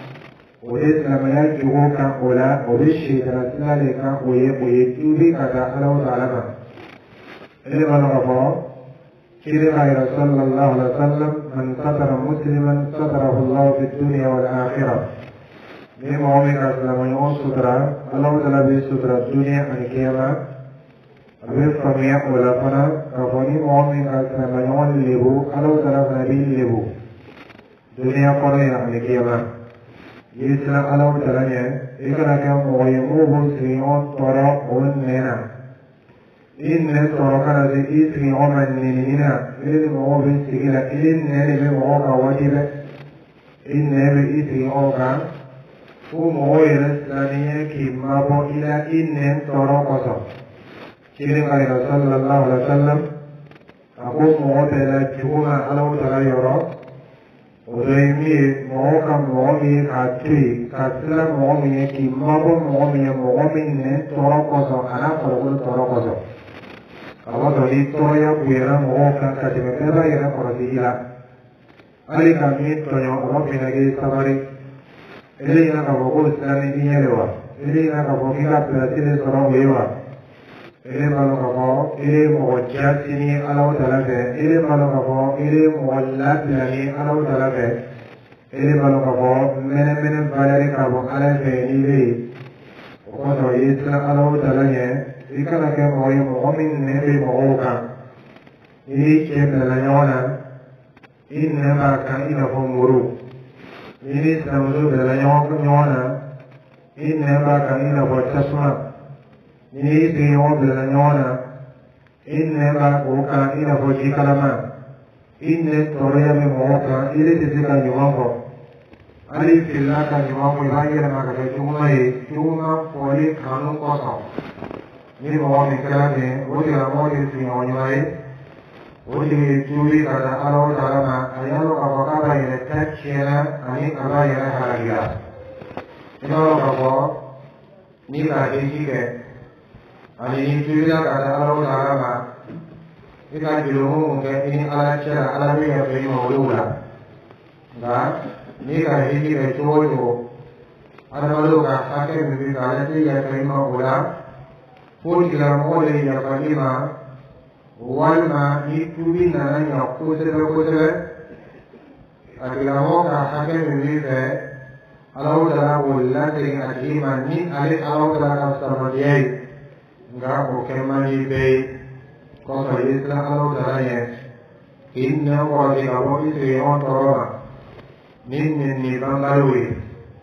S1: ulu samya jugo kan ola ulu shedana tilale kan oye tubi kada ala taala ma ele bana ko كيري غير صلى الله عليه وسلم من ستر مسلما ستره الله في الدنيا والآخرة نيم عمي أسلام يوم سترة الله تعالى بستر الدنيا القيامة أبي فمية ولا فنا كفني عمي أسلام يوم لبو الله تعالى نبي لبو دنيا قرية القيامة يسلم الله تعالى إكنا كم ويموه سيون ترى وننا إن تركنا ذي عمل لنا إذ هو بالسجلة إن نبي موقع واجبة إن نبي موقع ومغير الثانية كما بو إلى إن تركنا كيري قال صلى الله عليه وسلم أقول موقع جوما على تغيره ودائمي موقع موقع كاتوي كاتلا موقع كما بو موقع إن تركنا أنا فرقل تركنا awado ni toya kuera mo kan ka te mera era korosila ali kami toyo o pinage sabari ele ina ka bogo stani nielewa ele ina ka bogo ka platile soro wewa ele malo kafo ele mo jasini ala taala fe ele malo kafo ele mo labilani ala taala fe ele malo kafo mene valere kabo ala fe ni be ko to isla ala taala ye ikana ke mo min ne be mo ka ni ke la nyona inna ma ka ina fo muru ni samudu la nyona inna ma ka ina fo tasma ni biyo bila nyona inne ba uka ina foji kalama inne toroya me moka ile tisika nyumango ali filla ka nyumango ibangira maka chuma poli kanu kosa ni mo mi kala ne odi la mo ni si nyuai odi tuwi kada alo dalama ayalo ka bakara ile tachena ani aba ya haragira ino ka bo ni ka dikike ani tuila kada alo dalama ika jilumu ke ini ala cara ala mi ya prima ulula ga ni ka hiji ke chojo ada malu ka sake mi ka ti ya prima ula pun kila mole ya prima walma ni tubi na ya kusere akila mo ka sake mi ke ala dala wala ting ajima ni ale ala dala ka samadiyai nga o kemani be ko to isla alo daraye inna wa bi abo isri on toroma ni bangalui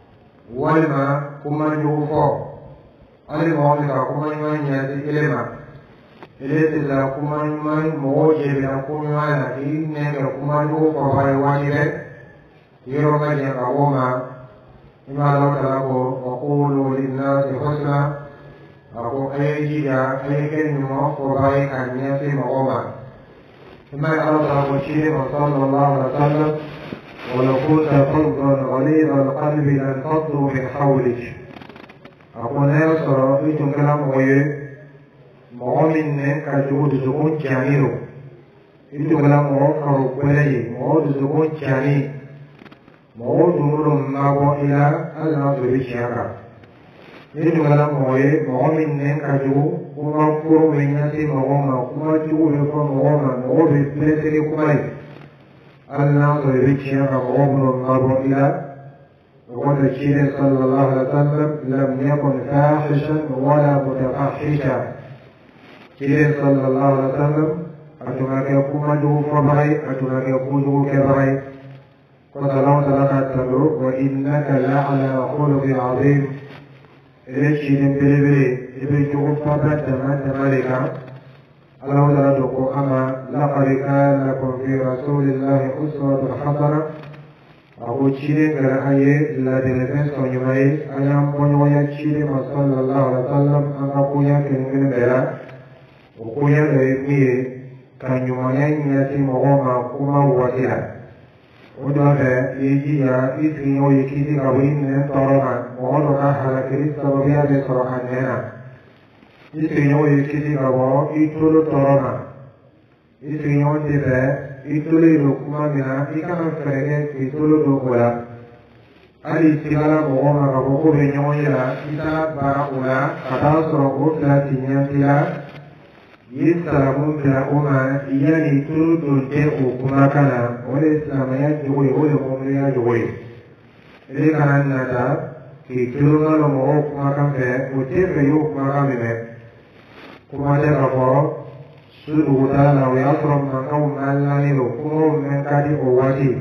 S1: walma kuma yufo ali mo ka kuma nyanya di elema ele la kuma nyai mo je la kuma na inne ga kuma yufo bai wani re yero ga ya awoma imala ta ko qulu lin nasi husna aku ayah ayah nyumo korai kanya si mahoma. Semai Allah Taala sallallahu alaihi wasallam, walau kunta faddan ghalidhal qalbi lan faddu min hawlik. Aku naya soro itu kalam oye, mohamin ne kajudu zukun jamiru. Itu kalam mo karu kwelai, mo zukun jami, mo dumulum mago ila Allah subhanahu. Ini juga moye, mohamin ne kaju, kuma kuru menyati mohoma, kuma jugu yuko mohoma, moho bisnesiri kumai. Allah subhanahu wa ta'ala mago ila, وقال الشيخ صلى الله عليه وسلم لم يكن فاحشا ولا متفحشا. الشيخ صلى الله عليه وسلم أتونا كيكون جو فبري أتونا كيكون جو كبري. قال الله تعالى وإنك لعلى خلق عظيم. Elechidin bere ibe jogo fabra tamalika Allah ta'ala doko ama laqad kana lakum fi rasulillahi uswatun hasana aku chide gara aye la defense ko nyumai ayam ponyo ya chide sallallahu alaihi wasallam anga punya kengene bera okuya de mi kanyumanya nyati mohoma kuma wasila Udah iji ya isi yo ikiti kawin ne torona mohono ka halakiri sababia de sorohanena isi yo ikiti kawo itulu torona isi yo tibe itulu rukuma mina ikana frege itulu dokola ali sigala mohoma kawo ko benyoyela itala bara ula kata soro utla tinyantila Yisalamu bila uma iyani tulu dunte ukuma kana ole islamaya juwe ole mumriya juwe ele kana nata ki tulu ngalo mo ukuma kampe utefe yu ukuma kamime kuma te kafo sudu utala we asrom mangau malani lo kuma menkadi owati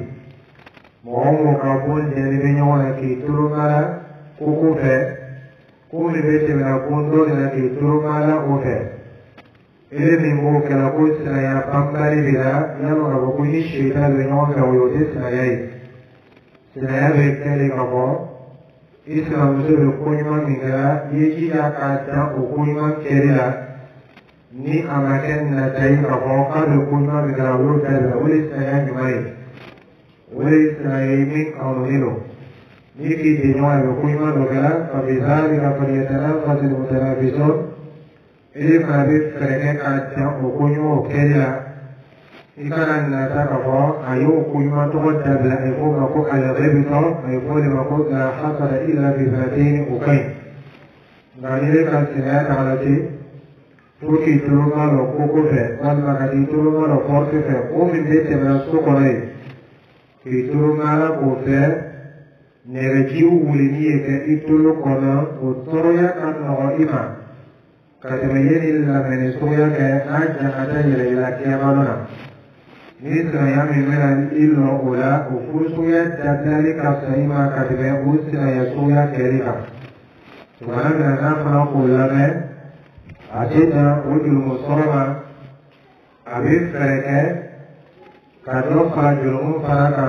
S1: mo kabun jeni benyola ki tulu ngala kukufe kumibete na kundo na ki tulu ngala ofe ele mimbo kala ko sina ya pambali bila yalo na ko ni shita le nyon ka wo de sina yai sina ya be kele ka bo islam so le ko ni man ngala yeji ya ka ta o ko ni man kele la ni amaken na tai ka bo ka le ko ni man ngala wo ta la wo sina ya ni mai wo sina ya mi ka no hilo ni ki de nyon ko ni man ngala fa bi zalika falyatanafasul mutanafisun ele fabe frege kacha okunyo okela ikana nata kafo ayo okunyo to dabla e ko ko ala ghibto ay ko le ko la hasara illa bi zatin ukay ngani le kan sina halati Tuki tulunga lo koko fe, wala kati tulunga lo forte fe, o mi bete mena sokore. Ki tulunga la ko fe, nere jiu ulini eke itulu kona, o toroya kan nogo ima. Kati me yeni la menesoya ke, aja kata yere ila kia balona. Nisra ya mi mena ilo ula, o fusuya jatali kapsa ima kati me usina ya suya kerika. Tumana mena nafana kula me, Ajena ujul musoroma abis kereke kadro fara julum faraka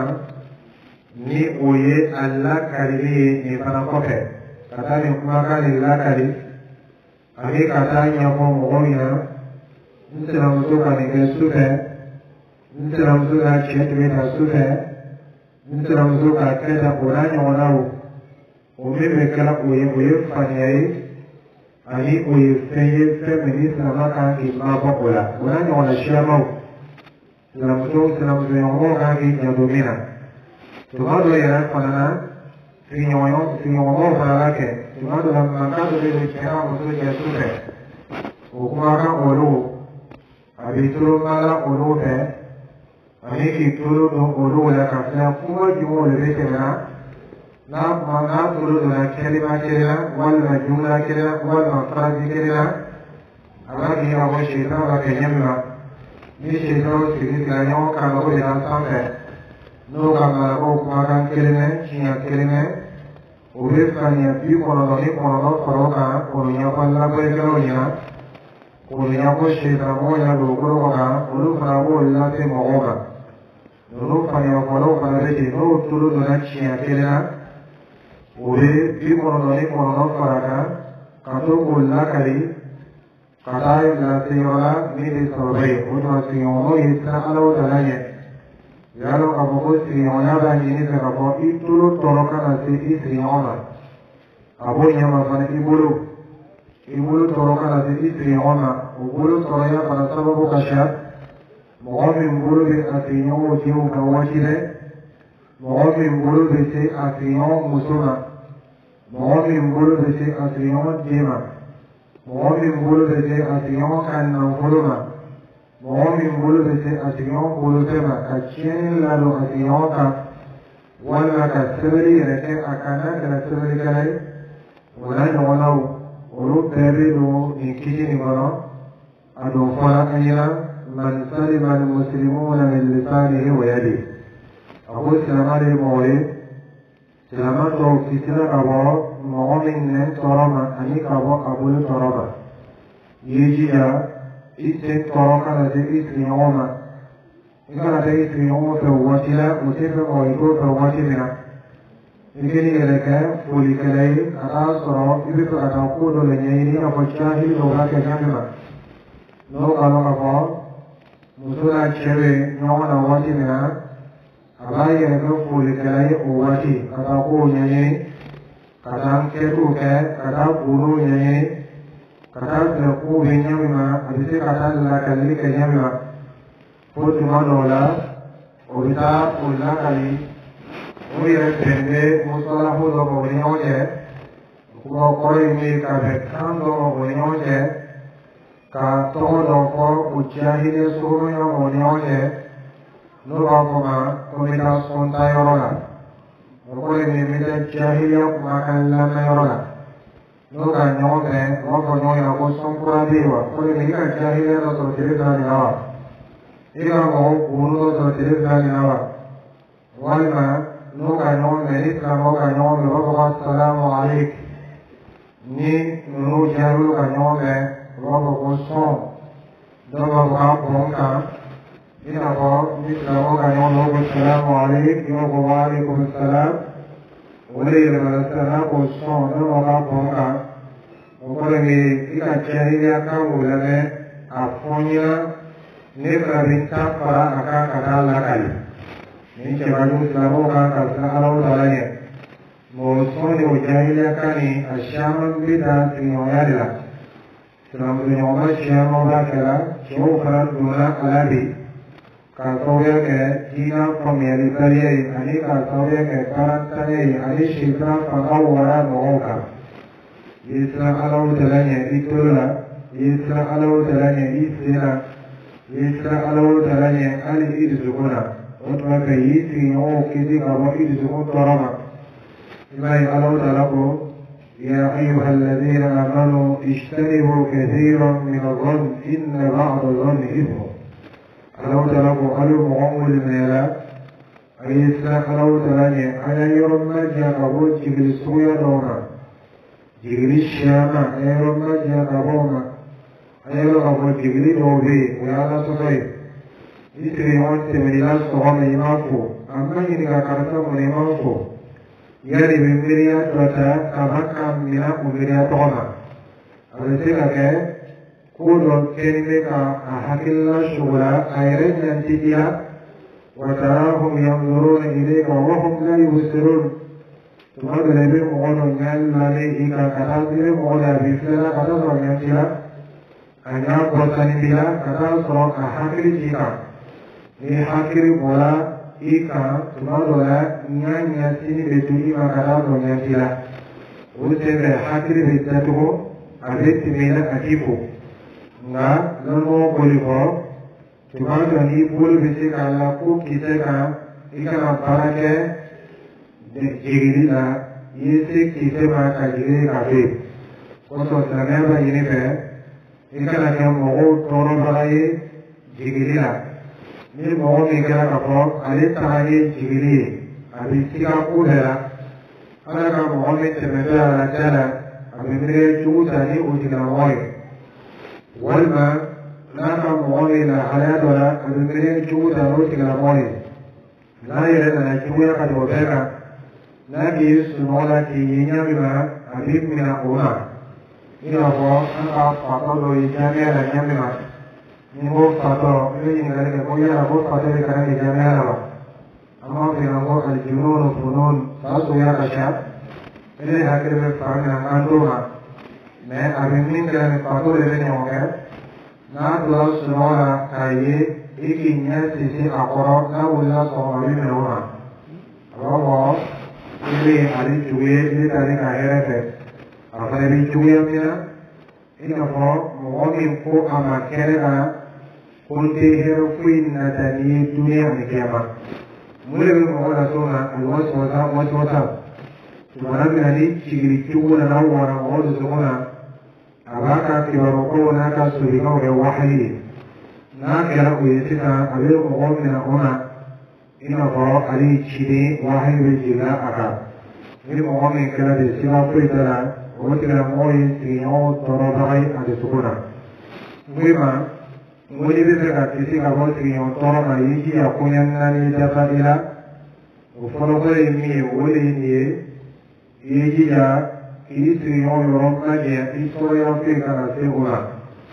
S1: ni oye Allah karibi ni fana kofe kata ni kumaka ni Allah kari abi kata nyako mogonya nsira musuka ni ke sufe nsira musuka chetwe ta sufe nsira musuka keta kuranya onawu umime kala oye fanyai ani oye feye feminist namaka ki mabokola unani wanashiyamau silamuzo yongo kangi nyadomina tumado yana fanana finyongo fanalake tumado la makado vile kera muzo ya sufe ukumaka olu abitulu mala olu fe ani kitulu do olu la kafina kuma jumo levete mena na tulu dona kelima kelina wala jumla kelina wala frazi kelina abagi abo shaitan la kenyamima ni shaitan sigi ganyo kana ko ina sanfe no kama ko kumakan kelime chinya kelime ube kanya bi kono foroka kono nyapalla bregero nya kono nyapo shaitan mo nya do ko ka ulu fara ko late mo ka no kanya foro kana beti no tulu dona chinya kelina ure bi kono faraka kato ulla kari katai la teyola mili sorbai uno siyono yitra alo dalanye yalo aboko siyonya da yini se kabo itulu toroka na se isiyona abo nyama fana ibulu toroka na se isiyona ubulu toroya para sababu kasha mogomi mbulu bi asiyo jiu kawachile mogomi mbulu bi se asiyo musuna Momi mbulu bese asiyon jema. Momi mbulu bese asiyon kanna fuluma. Momi mbulu bese asiyon bulutema. Kachien lalo asiyon ka. Wala ka sabri reke akana kana sabri kalai. Wala nonau. Olu bebe do nikiji ni kono. Ado fara anyira. Man salima al-muslimuna min lisanihi wa yadi. Abu salamari mawli. Selamato kisina kabo mogomin nen toroma ani kabo abulu toroma yejija ise toroka na se isriyoma ikana te isriyoma fe watila musife ko iko fe watilina ikini yereke fuli kelei ata soro ibi fe ata kudo le nyeiri na fachahi do hake nyamima no kalo kabo musula chewe nyoma na watilina abai yereke fuli kelei o wati kata ko nyeiri kata ketu ke kata guru nyeiri kata ku benyamima abise kata la kalli ke nyamima putu manola obita ulla kali oye pende musala hudo ko nyoje ko kore mi ka bekando ko nyoje ka todo ko uchahide suru yo nyoje no ba ko ma komita sonta yorona okore mi mita chahiya kuma kan la yorona no ka nyoge mo ko nyoya ko sompura dewa kore mi ka chahiya no to tirezani nawa ira mo guru to tirezani nawa walma no ka nyoge ni ka mo ka nyoge wa assalamu alayk ni no jaru ka nyoge wa ko son do ba ka ponka ina ko ni ka mo ka nyoge wa assalamu alayk yo ko wa alaykum assalam wale le sana ko son do ba ponka okore mi ika chahiya ka ulame afonya ne kabinta para aka kata lakali ni cebaju selamo ka kasa alau dalanya mosoni ujahiliya kani asyaman bida sinyoyadila selamu nyoma syamo bakela syukran duna alabi kasawya ke jina pemiali kariyai ani kasawya ke karantanyai ani shitra pakawara mohoka Isra alau dalanya itulah Isra alaw talanya isra Isra alaw talanya ali irzukuna Utma ka yisi o kisi kabo irzukun torama Imai alaw talako يا أيها الذين آمنوا اجتنبوا كثيرا من الظن إن بعض الظن إثم ألو تلقوا ألو مغمول الميلا أيسا ألو تلاني أنا يرم مجا قبول جبل السوية دونا جبل الشامة أيرم مجا قبوما أيرم قبول جبل دوبي ويانا صغير إسري وانت من الله صغام إمامكو أما إنك كرتم من إمامكو yari bimbiriya tota kabaka mina ubiriya togona abisika ke kudo kenime ka ahakilla shugula ayre nyantidiya wa tarahum yanzuruna ilayka wa hum la yubsirun tumado lebe mogono nyallale ika katasire mogola bifela katasro nyantila anya kotani bila katasro ahakili jika ni hakiri bola ika tumadola nyanya sini betu ima karazo nyantila usebe hakiri betatuho abeti mila atiku nga nono koliko tumado ni bulu bisika la ku kiseka ika na parake jigiri la yese kisema ka jigiri kafe koso saneba yinife ika na kemo toro bagaye jigiri la ni mɔgɔ min kɛra k'a fɔ ale taga ye jigili ye a bɛ siga ko bɛɛ la ala ka mɔgɔ min tɛmɛtɔ a la ja la a bɛ miiri jugu ta ni o tigilamɔgɔ ye walima n'a ka mɔgɔ min lahalaya dɔ la a bɛ miiri jugu ta n'o tigilamɔgɔ ye n'a yɛrɛ nana juguya ka tɛmɛ bɛɛ kan n'a k'i sunɔgɔ la k'i ye ɲɛ min ma a b'i minɛ o ma i n'a fɔ an ka fatɔ dɔ ye ɲamɛ la ɲɛ min ma ni ko fatɔ i bɛ ɲininkali kɛ ko yala ko fatɔ bɛ kalan kɛ jamiya la wa an b'a f'i ɲɛna ko alijunun funun fa suguya ka ca ne de hakili bɛ fan min na n kan t'o ma mɛ a bɛ min kɛra ni fatɔ de bɛ ɲɔgɔn kɛ n'a donna sunɔgɔ la k'a ye i k'i ɲɛ sisi a kɔrɔ n'a wulila sɔgɔma a bɛ minɛ o ma a b'a fɔ i bɛ ale jugu ye i bɛ taa ka hɛrɛ fɛ a fana bɛ juguya min na i n'a fɔ mɔgɔ min ko a ma kɛnɛ kan kunte hero queen na tani dunia ni kiyama mule bi mo wala sona al waswasa tumana bi chigiri chugo na wana mo do sona abaka ki waro ko na ka suri ko ge wahyi na kala ko yesita abe mo na ona ina ko ali chide wahyi be jila aka ni mo min kala de siwa ko itara o tira mo yi tino toro bai ade sukuna muima Muli bɛ fɛ ka kisi ka bɔ sigiɲɔgɔn tɔɔrɔ ma i jija koɲɛ naani dafa i la o fɔlɔfɔlɔ ye min ye o de ye nin ye i ye jija k'i sigiɲɔgɔn yɔrɔ majɛ i tɔɔrɔya foyi kana se o la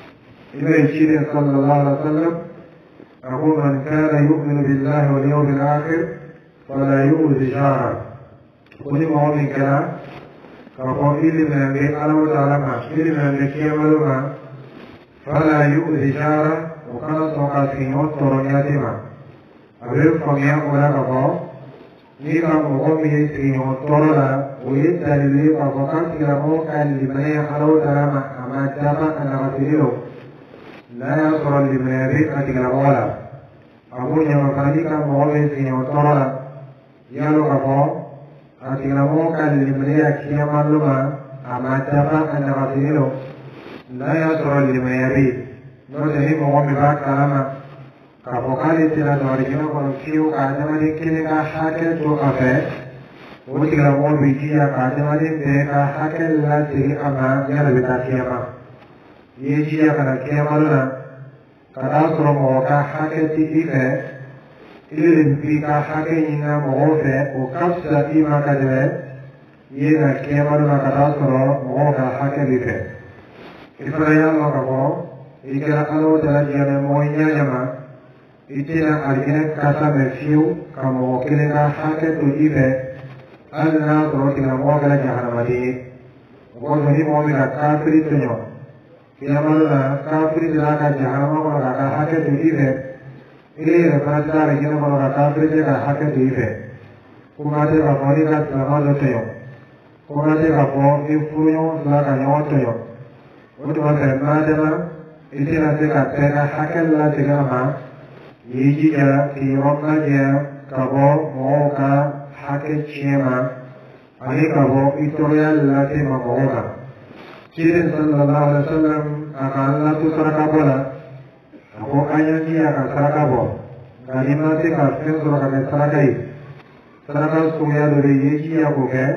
S1: i bɛ ciden sallallahu alaihi wa sallam a ko man kana yu'minu billahi wal yawmil akhir fala yu'zi jara ko ni mɔgɔ min kɛra k'a fɔ i limina bɛ ala wa taala ma i limina bɛ kiyamalo ma fala yu'zi jara o kana sɔn ka sigiɲɔgɔn tɔɔrɔɲati ma a bɛ faamuya o la ka fɔ n'i ka mɔgɔ min ye sigiɲɔgɔn tɔɔrɔ la o ye dalili ye k'a fɔ k'an tigilamɔgɔ ka limaniya ala wa taala ma a ma dafa a nafatiri lo n'a y'a sɔrɔ limaniya bɛ a tigilamɔgɔ la a ko ɲamafana n'i ka mɔgɔ min ye sigiɲɔgɔn tɔɔrɔ la i y'a dɔn k'a fɔ a tigilamɔgɔ ka limaniya kiyamalo ma a ma dafa a nafatiri lo n'a y'a sɔrɔ limaniya bɛ yen n'o tɛ ni mɔgɔ min b'a kalama k'a fɔ k'ale tɛna don alijinɛ kɔnɔ fiyewu k'a adamaden kelen ka hakɛ to a fɛ o tigilamɔgɔ bɛ jija k'a adamaden bɛɛ ka hakɛ lasegin a ma yala bɛ taa kiyama i ye jija ka na kiyamalo la ka taa sɔrɔ mɔgɔ ka hakɛ tɛ i fɛ i de b'i ka hakɛ ɲini mɔgɔw fɛ o ka fisa i ma ka tɛmɛ i ye na kiyamalo la ka taa sɔrɔ mɔgɔw ka hakɛ b'i fɛ i fana y'a dɔn ka fɔ i kɛra ala wa taala diɲɛlamɔgɔ ɲaɲa ma i tɛna alijinɛ kasa mɛn fiyewu ka mɔgɔ kelen ka hakɛ to i fɛ hali n'a sɔrɔ tigilamɔgɔ kɛra jahanamaden ye o kɔsɔn ni mɔgɔ min ka kafiri tɔɲɔ kiyamalo la kafiri de b'a ka jahanama kɔnɔ k'a ka hakɛ to i fɛ i yɛrɛ fana tɛ taa alijinɛ kɔnɔ ka kafiri kɛ ka hakɛ to i fɛ kuma tɛ k'a fɔ n'i ka silama dɔ tɔɲɔ kuma tɛ k'a fɔ i furuɲɔgɔn fila ka ɲɔgɔn tɔɲɔ o tuma fɛ maa dama i tɛna se ka bɛɛ ka hakɛ latigɛ a ma y'i jija k'i yɔrɔ majɛ ka bɔ mɔgɔw ka hakɛ tiɲɛ ma ani ka bɔ i tɔɔrɔya lase ma mɔgɔw ma. Ciden sallallahu alaihi wa sallam a ka latu saraka bɔ la a ko an y'an jija ka saraka bɔ nka n'i ma se ka fɛn sɔrɔ ka kɛ saraka ye saraka suguya dɔ de ye i jija k'o kɛ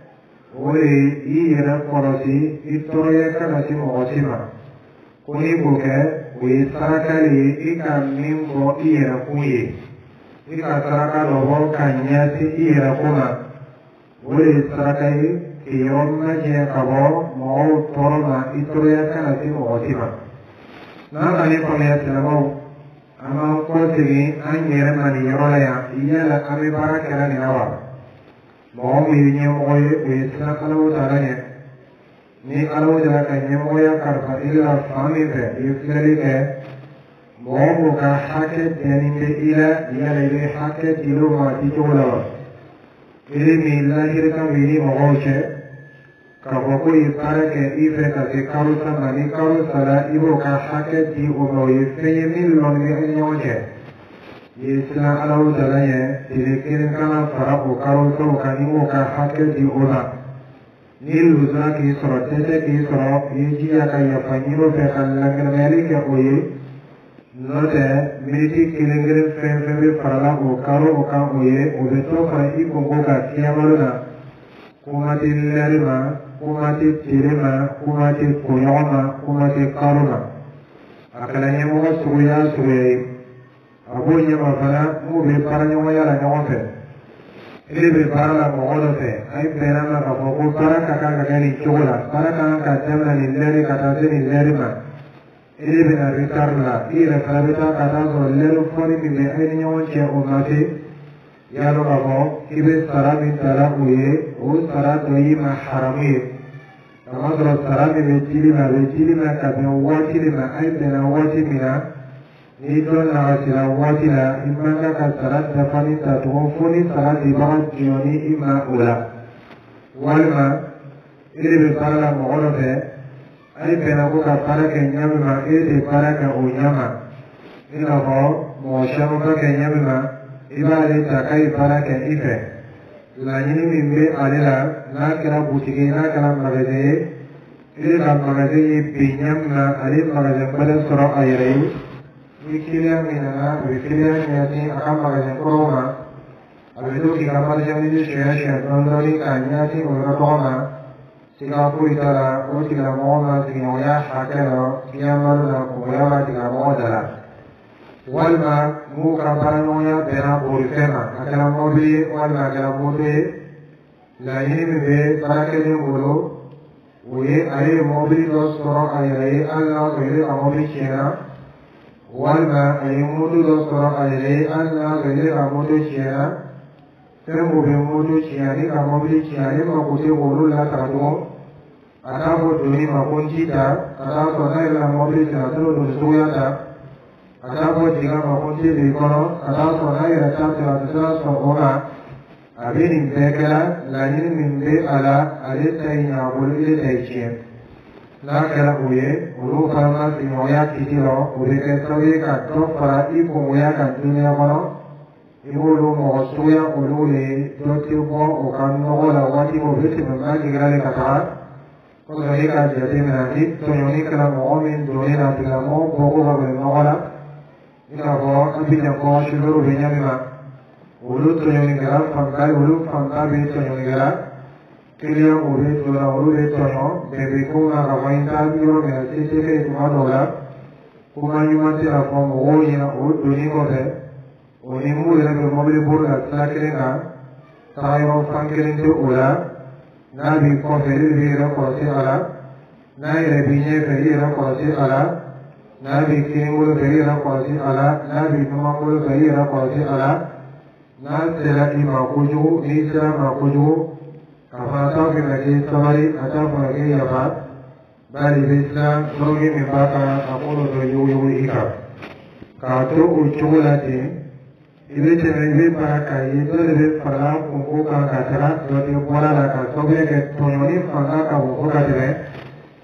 S1: o de ye i yɛrɛ kɔlɔsi i tɔɔrɔya kana se mɔgɔ si ma ko n'i k'o kɛ o ye saraka de ye i ka min bɔ i yɛrɛ kun ye i ka saraka dɔ bɔ ka ɲɛsin i yɛrɛ kun ma o de ye saraka ye k'i yɔrɔ majɛ ka bɔ mɔgɔw tɔɔrɔ ma i tɔɔrɔya kana se mɔgɔ si ma. N'an ka nin faamuya silamɛw an b'an kɔsegin an yɛrɛ ma nin yɔrɔ la yan yala an bɛ baara kɛra nin na wa? Mɔgɔ min ye ɲɛmɔgɔ ye o ye siran Alahu Taala ɲɛ ni Alahu Taala ka ɲɛmɔgɔya kalifa i la fan min fɛ i ye filɛli kɛ mɔgɔ m'o ka hakɛ dɛnnin bɛ i la yala i bɛ hakɛ di o ma di cogo la wa? I bɛ min lahirika min ni mɔgɔw cɛ k'a fɔ ko i baara kɛ i fɛ ka se kalo saba ni kalo sara i b'o ka hakɛ di o ma o ye fɛn ye min lɔnni bɛ i ni ɲɔgɔn cɛ. I ye siran Alahu Taala ɲɛ tile kelen kana fara o kalo saba kan ni m'o ka hakɛ di o ma. Ni lujura k'i sɔrɔ dɛsɛ k'i sɔrɔ i ye jija ka yafa ɲini o fɛ ka lankɛnɛmayali kɛ o ye n'o tɛ miniti kelen kelen fɛn fɛn bɛ farala o kalo o kan o ye o bɛ to fara i kɔnko ka kiyamalo la kuma tɛ lɛri ma kuma tɛ tile ma kuma tɛ koɲɔgɔn ma kuma tɛ kalo ma a kɛra ɲɛmɔgɔ suguya suguya ye a b'o ɲɛma fana n'u bɛ baara ɲɔgɔnya la ɲɔgɔn fɛ e de bɛ baara la mɔgɔ dɔ fɛ a ye bɛnna ma k'a fɔ ko baara ka kan ka kɛ nin cogo la baara ka kan ka daminɛ nin lɛri ka taa se nin lɛri ma e de bɛna retard la i yɛrɛ fana bɛ taa ka taa sɔrɔ lɛri fɔli min bɛ e ni ɲɔgɔn cɛ o ma se i y'a dɔn k'a fɔ i bɛ sara min tala o ye o sara dɔ y'i ma haramu ye k'a sɔrɔ sara min bɛ dili ma a bɛ dili ma ka bɛn waati de ma a ye bɛnna waati min na n'i dɔ nagasira waati la i man kan ka sara dafali ta tugun fo ni sara dibaga jɔnni i ma o la walima e de bɛ baara la mɔgɔ dɔ fɛ a ye bɛnna ko ka baara kɛ ɲa min ma e de baara kɛ o ɲa ma i n'a fɔ mɔgɔ caman b'a kɛ ɲa min ma i b'ale ta k'a ye baara kɛ i fɛ laɲini min bɛ ale la n'a kɛra butigi n'a kɛra magasin ye e de ka magasin ye bi ɲa min na ale magasin bɛrɛ sɔrɔ a yɛrɛ ye ni client min nana o ye client ɲɛsin a ka magasin kɔrɔw ma a bɛ to k'i ka marchandise siɲɛ dɔɔni dɔɔni k'a ɲɛsin o yɔrɔ tɔgɔ ma siga foyi t'a la o tigilamɔgɔ ma sigiɲɔgɔnya hakɛ la kiyamalo la kungoya b'a tigilamɔgɔ da la walima n'u ka baaraɲɔgɔnya bɛnna bolifɛn ma a kɛra mɔbili ye walima a kɛra moto ye laɲini min bɛ baarakɛden bolo o ye ale ye mɔbili dɔ sɔrɔ a yɛrɛ ye hali n'a sɔrɔ ile ka mɔbili tiɲɛna walima a ye moto dɔ sɔrɔ a yɛrɛ ye hali n'a sɔrɔ ile ka moto tiɲɛna fɛn o bɛ moto tiɲɛ ani ka mɔbili tiɲɛ ale mako tɛ olu la ka dɔn a t'a fɔ doni ma ko n ti ta a t'a sɔrɔ n'a yɛrɛ ka mɔbili tiɲɛ a t'o don suguya ta a t'a fɔ jiga ma ko n ti don i kɔnɔ a t'a sɔrɔ n'a yɛrɛ ta sɔrɔ a tɛ se ka sɔn o ma a bɛ nin bɛɛ kɛra laɲini min bɛ a la ale ta ye ɲa bolo ile ta ye tiɲɛ n'a kɛra o ye olu fana ma sigiɲɔgɔnya kisi lɔ o bɛ kɛ sababu ye ka dɔ fara i kungoya kan duniya kɔnɔ i b'olu mɔgɔ suguya olu ye dɔ tɛ bɔ o ka nɔgɔ la waati o bɛ tɛmɛ n'a jiginna de ka taga kɔsɔn e k'a jateminɛ ni tɔɲɔni kɛra mɔgɔ min donnen na tigilamɔgɔ bɔ ko ka bɛn nɔgɔ la i n'a fɔ an bɛ ɲɛfɔ sufɛriw bɛ ɲɛ min ma olu tɔɲɔnikɛla fanba olu fanba bɛ tɔɲɔnikɛla client o bɛ to la olu bɛ tɔɲɔ bɛɛ bɛ ko na ka fɔ n t'a yɔrɔ min na se tɛ kɛ tuma dɔw la kuma ɲuman tɛ na fɔ mɔgɔw ɲɛna o donni kɔfɛ o ni mun yɛrɛ bɛ mobili bolo la sira kelen kan taga yɔrɔ fan kelen tɛ o la n'a b'i kɔfɛ e de b'i yɛrɛ kɔlɔsi a la n'a yɛrɛ b'i ɲɛfɛ i yɛrɛ kɔlɔsi a la n'a b'i kini bolo fɛ i yɛrɛ kɔlɔsi a la n'a b'i numan bolo fɛ i yɛrɛ kɔlɔsi a la n'a sera i ma kojugu n'i sera ma kojugu a fana t'a fɛ ka k'i sabali a t'a fɛ ka k'i yafa bari i bɛ siran dɔrɔgi min b'a kan a k'o dɔ yuguyugu i kan k'a to o cogo la ten i bɛ tɛmɛ i bɛ baara k'a ye dɔ de bɛ farala kunko kan ka taga dɔ de bɔra la ka sababuya kɛ tɔɲɔni fanga ka bon fo ka tɛmɛ olu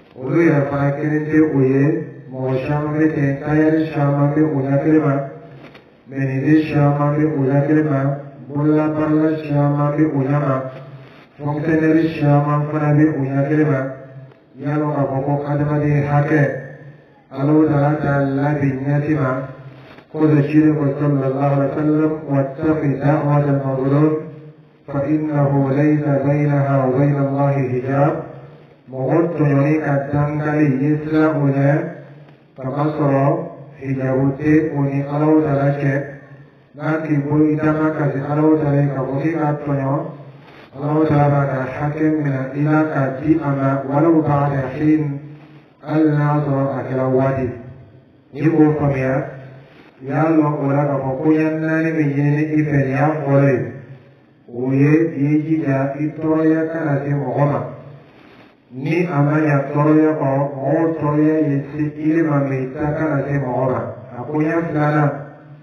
S1: yɛrɛ fana kelen tɛ o ye mɔgɔ caman bɛ ten tailleur caman bɛ o ɲɛ kelen ma menuisier caman bɛ o ɲɛ kelen ma bololabaarala caman bɛ o ɲɛ ma fonctionnaire caman fana bɛ o ɲɛ kelen ma yalo k'a fɔ ko adamaden hakɛ Allahu Ta'ala t'a labɛn ɲɛti ma ko da shi ne ko sallallahu alaihi wasallam wattaqi da'wat al-mazlum fa innahu laysa bainaha wa bain Allah hijab mɔgɔ tɔɲɔni ka dankali ye sira o ɲɛ k'a sɔrɔ hijabu tɛ o ni Allahu Ta'ala cɛ n'a k'i bolo i dama kasi Allahu Ta'ala k'a fɔ k'i k'a tɔɲɔ Allahu Ta'ala ka hakɛ minɛ i la k'a di a ma walaw ba'da hin hali n'a sɔrɔ a kɛra waati n'i b'o faamuya i y'a lɔn o la k'a fɔ ko ɲɛ naani bɛ ɲini i fɛ nin y'a fɔlɔ ye o ye i y'i jija i tɔɔrɔya kana se mɔgɔ ma ni a ma ɲa tɔɔrɔya kɔ mɔgɔw tɔɔrɔya ye se i ma mɛ i ta kana se mɔgɔ ma a ko ɲɛ filanan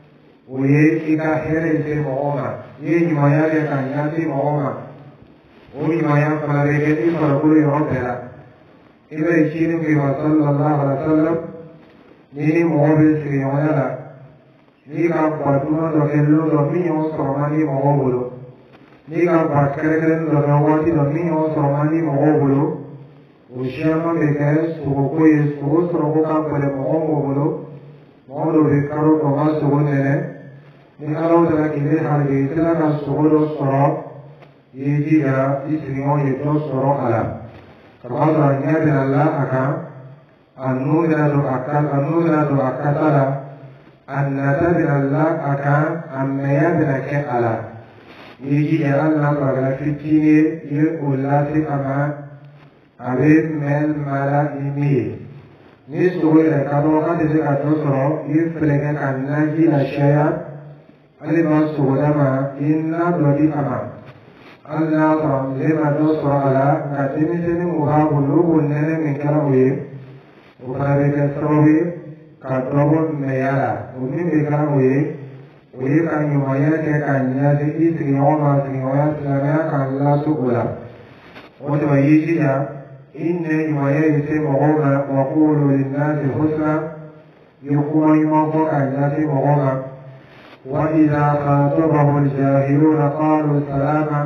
S1: o ye i ka hɛrɛ se mɔgɔ ma i ye ɲumanya kɛ ka ɲasi mɔgɔ ma o ɲumanya fana bɛ kɛ i farikolo yɔrɔ bɛɛ la i bɛ ci min kɛ wa sallallahu alaihi wa sallam ni mɔgɔ bɛ sigiɲɔgɔnya la n'i ka batuma dɔ kɛ lon dɔ min y'o sɔrɔ man di mɔgɔw bolo n'i ka ba kɛrɛkɛrɛnnen dɔ kɛ waati dɔ min y'o sɔrɔ man di mɔgɔw bolo o caman bɛ kɛ sogoko ye sogo sɔrɔko ka gɛlɛn mɔgɔw bolo mɔgɔ dɔw bɛ karo kɔn ka sogo nɛnɛ ni Allahu Ta'ala k'i bɛ haligi i sera ka sogo dɔ sɔrɔ i y'i jija i sigiɲɔgɔn ye dɔ sɔrɔ a la ka b'a sɔrɔ ɲɛ bɛna la a kan a nu bɛna don a kasa la a nata bɛna la a kan a mɛya bɛna kɛ a la i y'i jija hali n'a sɔrɔ a kɛra fitinin ye i ye o lase a ma a bɛ mɛn mara i min ye ni sogo yɛrɛ ka dɔgɔ k'a tɛ se ka dɔ sɔrɔ i ye fɛɛrɛ kɛ ka naji lacaya hali ma sogoda ma i na dɔ di a ma hali n'a sɔrɔ tile ma dɔ sɔrɔ a la nka denmisɛnnin mun b'a bolo o nɛnɛ min kɛra o ye o fana bɛ kɛ sababu ye ka dɔ bɔ mɛya la o min bɛ kɛra o ye ka ɲumanya kɛ ka ɲɛsin i sigiɲɔgɔn ma sigiɲɔgɔnya silamɛya ka laso o la o de ma y'i jija i nɛ ɲumanya in se mɔgɔw ma wa qulu linnasi husna i ye kuma ɲuman fɔ ka ɲɛsin mɔgɔw ma wa idha khatabahum al-jahiluna qalu salama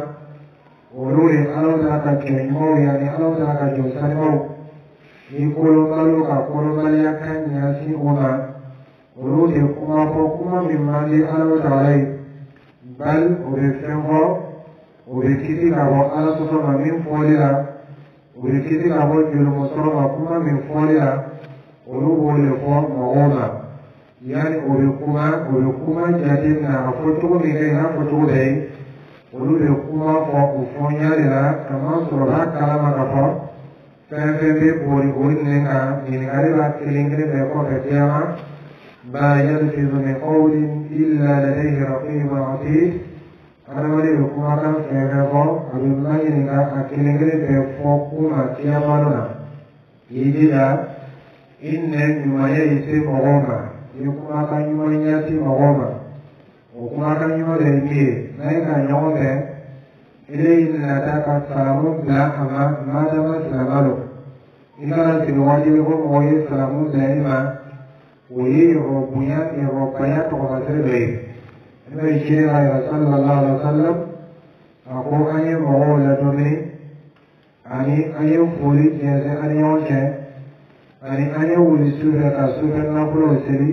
S1: olu ye Allahu Ta'ala ka jɔn ɲumanw yanni Allahu Ta'ala ka jɔn sanimaw ni kolonbaliw ka kolonbaliya ka ɲɛsin o ma olu de kuma fɔ kuma min man di Allahu Ta'ala ye bal o bɛ fɛn fɔ o bɛ kisi ka bɔ Ala sɔsɔ ma min fɔli la o bɛ kisi ka bɔ jolimusɔrɔ ma kuma min fɔli la olu b'o de fɔ mɔgɔw ma yanni o bɛ kuma jateminɛ a fɔ cogo min kɛ i n'a fɔ cogo bɛɛ ye olu bɛ kuma fɔ o fɔnya de la kamasɔrɔ b'a kalama ka fɔ fɛn fɛn bɛ boli o nɛn kan ɲininkali b'a kelen kelen bɛɛ kɔfɛ kiyama ma yalfizu min qawlin illa ladayhi raqibun atid adamaden bɛ kumakan fɛn fɛn fɔ a bɛ ma ɲininka a kelen kelen bɛɛ fɔ kuma kiyama na i jija i nɛ ɲumanya i se mɔgɔw ma i kumakan ɲuman ɲɛsin mɔgɔw ma o kumakan ɲuman de ye min ye n'a ye ka ɲɔgɔn fɛ ele nata ka salamu bila a ma madama silama don i kana sigi wajibi ko mɔgɔ ye salamu bila i ma o ye yɔrɔbaya tɔgɔmasiri dɔ ye n'o ye sini ka yɛrɛ sallallahu alaihi wa sallam a ko an ye mɔgɔw ladɔmini ani an ye foli jɛnsɛn an ni ɲɔgɔn cɛ ani an ye wuli sufɛ ka sufɛ nafolow seli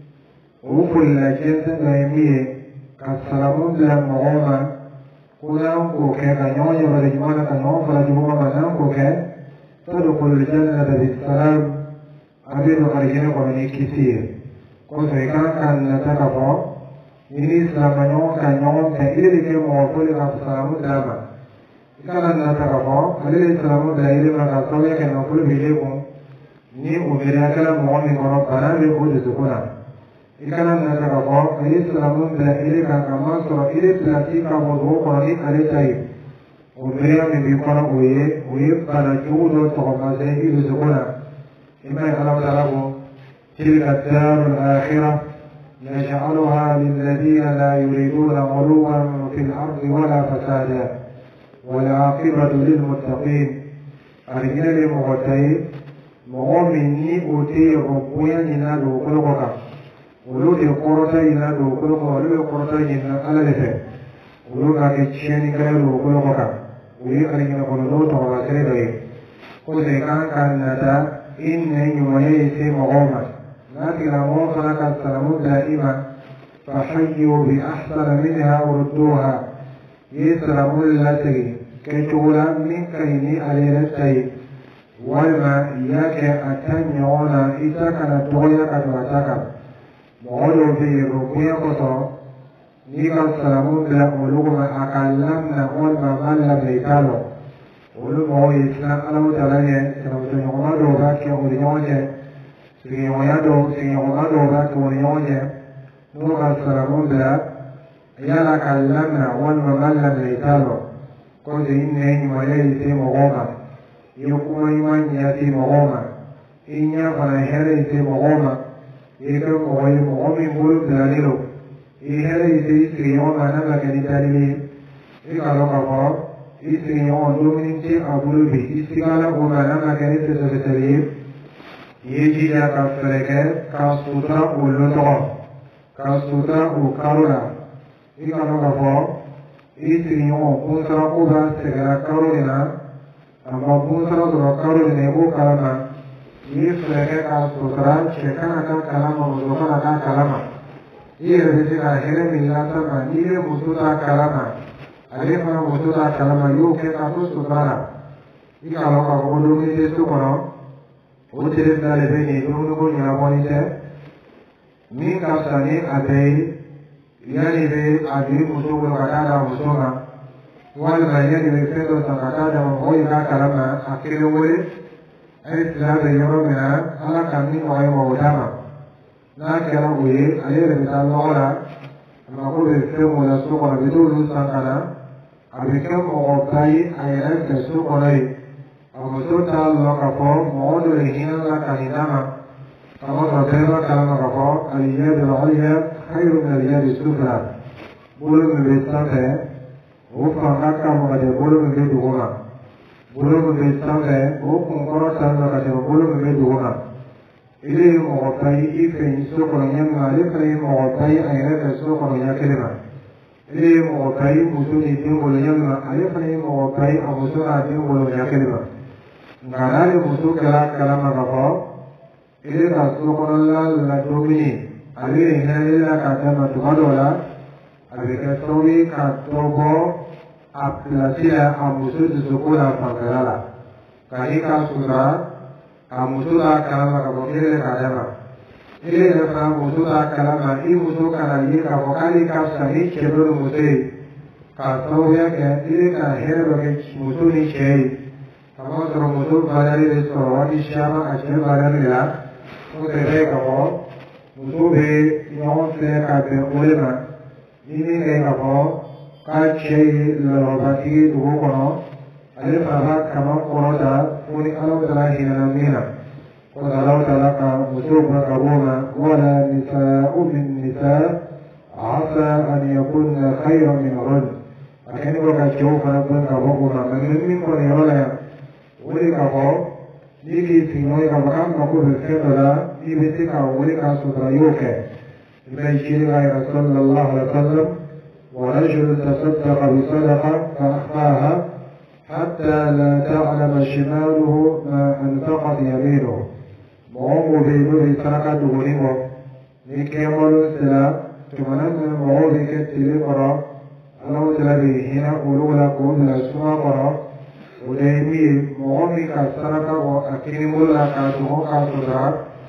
S1: o foli la jɛnsɛn dɔ ye min ye ka salamu bila mɔgɔw ma ko n'an k'o kɛ ka ɲɔgɔn yamaru ɲuman na ka ɲɔgɔn fara juguman ma n'an k'o kɛ tadkhulul jannata bisalam a bɛ don alijinɛ kɔnɔ ni kisi ye kosɔn i kan ka nata ka fɔ i ni silama ɲɔgɔn ka ɲɔgɔn fɛ i de kɛ mɔgɔ fɔli ka salamu d'a ma i kana nata ka fɔ ale de salamu bila i ma ka sababuya kɛ nafolo bɛ i kun ni o miiriya kɛra mɔgɔ min kɔnɔ bana bɛ o dusukun na i kana nata ka fɔ a ye salamu bila i kan ka masɔrɔ i de pilasi ka bɔ dugu kɔnɔ ni ale ta ye o miiriya min b'i kɔnɔ o ye bana jugu dɔ tɔgɔmasɛ i dusukun na i ma ye Alahu Ta'ala ko tilka darul akhirah naj'aluha lilladhina la yuriduna ghuluwan fil ardi wala fasada wal aqibatu lil muttaqin arijinɛ de mɔgɔ ta ye مغمني أوتي ربويا ينا دوكولوكا ولو يقرطا ينا دوكولوكا ولو يقرطا ينا على لفه ولو كاكيتشيني كلا دوكولوكا ولو أريكنا قلدو تغواتري دوي قوزي كان نتا إنه يميسي مغوما ناتي لموصنا كالسلام دائما فحيوا بأحسن منها وردوها يسلم التي كتولا من كيني عليلتي والما إياك أتنيونا إذا كانت تويا كتواتاكا مغلو في ربيا قصر نيكا السلام لا ولغما أكلمنا والما مالا بيتالو ولغما يسلم ألو تلاني سنوتنيوما دوباك وليوني سنيوما دوباك وليوني نوكا السلام لا يلا كلمنا والما مالا بيتالو قد إنه مليسي مغوما يقوم يمان ياتي مغوما إن يفعل هريسي مغوما يكم وغي مغومي بولو دلاليلو هريسي إسريوما نبك لتاليلي إقالو قفا إسريوما دومنينتي أبولو بي إسريالا وما نبك لتسفتالي يجي جاكا فرقه كاسوطا ولطغا كاسوطا وكارولا إقالو قفا إسريوما بونسرا قوبا سيغرا كارولينا أما بونسرا درا كارولينا يبو كالما يفرقه كاسوطرا شكانا كالما وزوكانا كالما يربسينا هرمي لاتما نيري مصوطا كالما أليفنا مصوطا كالما يوكي كاسوطرا إقالو قفا دومي تستو كنا وتربنا لبيني دومنو نيرابونيته مين كاساني أبي yani be adiri muso wolo katada muso ma walima yani be fɛn dɔ san ka taa dama mɔgɔ yi k'a kalama a kelen wele ayi sira bɛ yɔrɔ min na ala ka min nɔgɔya ma o d'a ma n'a kɛra o ye ale yɛrɛ bɛ taa nɔgɔ la a mako bɛ fɛn o la so kɔnɔ a bɛ t'olu san ka na a bɛ kɛ mɔgɔba ye a yɛrɛ fɛ so kɔnɔ ye a muso t'a lɔ k'a fɔ mɔgɔ dɔ de hinɛ la ka nin d'a ma فمر بين كلام غفار اليد العليا خير من اليد السفلى بولو من بيتسانفه وفقا كاكا مغادي بولو من بيت غوما بولو من بيتسانفه وفقا قرصان مغادي بولو من بيت غوما إليه مغطي إفين سوكرا يمنا لفرين مغطي أيرات سوكرا يكلمة إليه مغطي مسوني تنغل يمنا لفرين مغطي أمسونا تنغل يكلمة نغالي مسو كلام غفار إلى رسول الله لدومي عليه هنا كاتما تقولوا avec tobi katobo aplatila amusu sukuna fangarala kahika sura amusula kalama kabokile kadama ile nafa musula kalama imusu kanali kabokali kapsani chebulu musei katobya ke ile ka hero ke musuni chei kamotro musu badari resto wadi shama ashme badari la Mutebe kabo, mutube yonse kabe ulema, ini kabo kache lorobati dugono, alifaba kama koroda funi alau tala hinamina, koda alau tala ka mutuba kaboma, wala nisa'u min nisa' asa an yakunna khayran min run. Akhirnya kalau kacau pada pun kabo kuma, mengirim pun yorola, uli kabo. Niki sinoi kabakam maku berfirman ibu sika wuli kasudra yoke. Ibai shiri gai Rasulullah SAW ورجل تصدق بصدقة فأخفاها حتى لا تعلم شماله ما أنفقت يمينه. مغمو بينو بسرقة دغنمو نيكي يمولو سلا تمنى مغو بكتلي قرى أنو تلبي هنا قلولا قول لسوا قرى ودايمي مغمي كسرقة وأكيني مولا كاتوه كاتودرا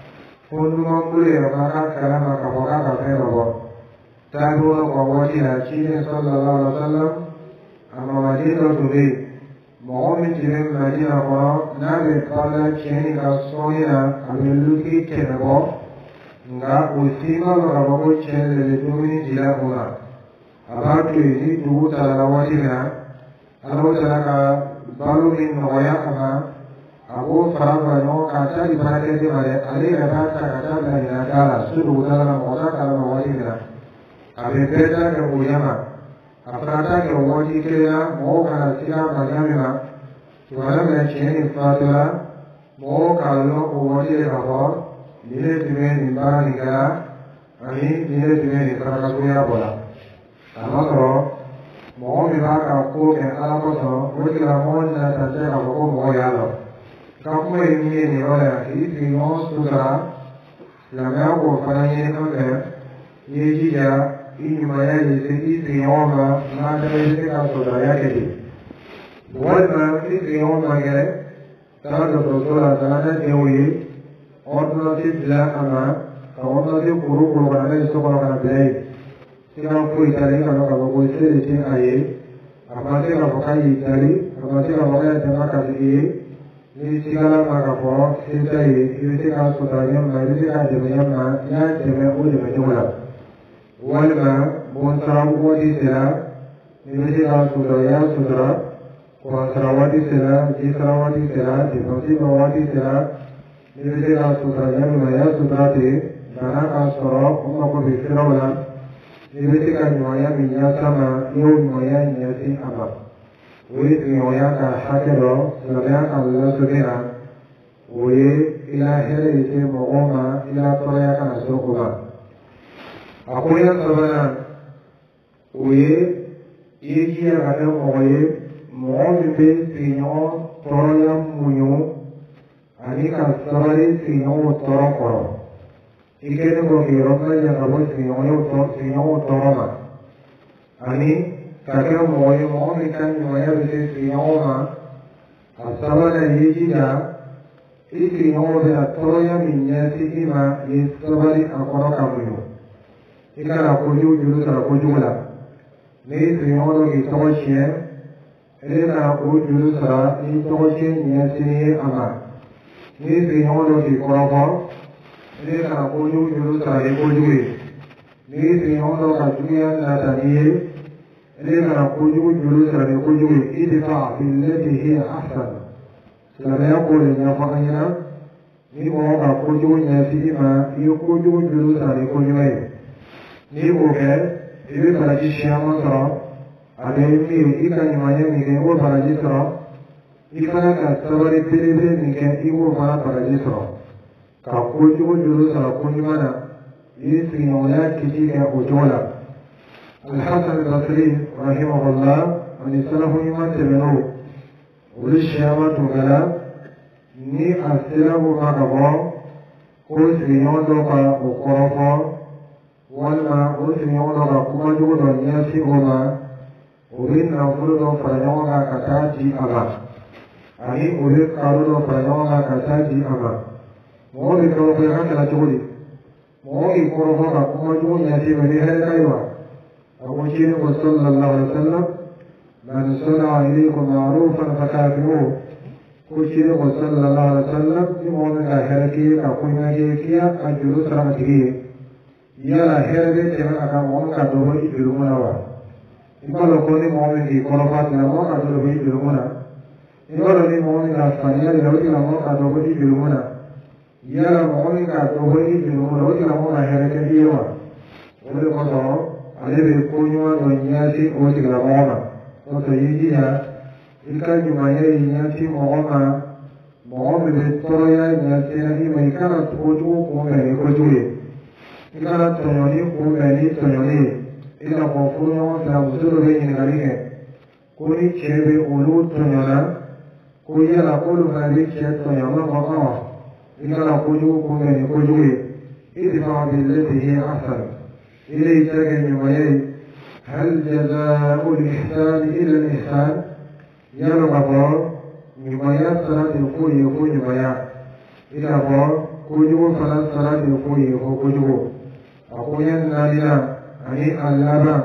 S1: فندما مولي رفاقا كلاما كفوقا كفيرو تابعون قواتنا شيء صلى الله عليه وسلم أما مدينة تبي مغمي تبين مدينة قرى نابي قالا كيني كسونينا أبلوكي كنبو nga usima makababu chele letumini jila kuna abatu izi tubu talala watina alo talaka balu min noya ama abu faraba no kata di parake di mare ale rata kata dari nakala sudu talala moda kalama watina abe peta ke uyama aprata ke wati kena mo kana sila manyamina tuwala mena cheni fatula mo kallo o wadi le kafo dile time ni bara ni kala ani dile time ni saraka suya bola amasoro mo mi ba ka ko ke ala ko so o ti la mo na ta se ka ko mo ya lo ka ko ni ni ro ya ki ti mo sutra la me ko fa ni no ke ye ji ya ini maya ye se ti ti mo ma na da ye se ka sutra ya ke ti wal ma ti ti mo ma ke Tara Sola Sana Ewi, Ordinary Lama, Ordinary Kuru Kurana is so called a day. Sina Puitari, Kanaka, City, Aye, Amati of Kai Italy, Amati of Tamaki, Nisigala Magapo, Sintai, Utica Sotarium, Marica, Jemiana, Yajeme, Udimajula. Walma, Bonsaram, Wadisera, Nisigala Sudaya Sudra. Sarawati Sera, Jisarawati Sera, Jipawati Sera, Nivira Sutraya, Maya Sutrati, Naraka Soro, Umako Visiravala, Nivisika Noya, Miyasama, Yu Noya, Nyasi Ama. With Noyaka Hakero, Salayaka Lasugera, Uye, Ila Hele, Mohoma, Ila Torayaka Sokuma. Apoya Savana, Uye, Ikia Gadam Oye, Mon be Signon, Torium Muyo, Anika Savary Signon Torokoro. Ikene go Hiroma Yagabo Signon Toroma. Ani, Kakeo Moyo, Momikan Moya Signoma, Asavana Yija, Isignon de Torium in Yasikima is Savary Akorokamuyo. Ikara Kuju, Jurusa Kujula. Ni Signon is Toshien. Ela o Jurusara e Toche Nyasi Ama. Nisi Hono di Korofo, Ela o Jurusara e Kojui. Nisi Hono Katuya Natanie, Ela o Jurusara e Kojui, Idifa, Fileti Hia Ahsan. Salamea Kole Nyafakanya, Nimoka Kojui Nyasi Ima, Yokoju Jurusara e Kojui. Nimoke, Ibi Parajishama Sara, Ademi ikan maya mike o parajisro, ikana ka sabari pilibe mike iwo mana parajisro. Ka kujugo juru sara kunjumana, isi nyoya kiti ke ujola. Al-Hasan al-Basri, rahimahullah, ani salafu iman tebeno, ulishiyama tugala, ni asilabu makabo, kusi nyondo ka ukorofo, walma kusi nyondo ka kumajugo do nyasi oma, Urin Nafudo Franyoga Kataji Ama. Ani Urit Karudo Franyoga Kataji Ama. Mori Koroka Kalachuri. Mori Koroka Kumaju Yati Helkaiwa. Abushir was Sallallahu Alaihi Wasallam. Man Sura Ilikum Marufan Fakafiu. Kushir was Sallallahu Alaihi Wasallam. The moment I had a key, a Kunakia, and Jerusalem Tigi. Yala Herbe, Akamonka Dover, Ilumawa. Ikolo koni momi ki korofa na mo ka do bi bilumuna. Ikolo ni momi ka fanya ni lodi na mo ka do bi bilumuna. Yala momi ka do bi bilumuna lodi na mo na hereke diwa. Ole ko do ale be kunyo do nyasi o ti la mona. O to yiji ya ilka jumaye nyasi mona. Mo be toroya nyasi na ni mai kana to ju ko me ko juye. Ikana to yoni ko me ni to yoni. Ila kofuyo na uzuru be nyingalike kuni chebe ulu tonyona kuya la kulu hali cheto yama mama ila la kuju kumeni kujuye idfa billati hi ahsan ile itage nyumaye hal jazaa'u al-ihsan ila al-ihsan yalo babo nyumaya salati kuyi nyumaya ila bo kuju fala salati kuyi kuju akuyan nalina Ani alaba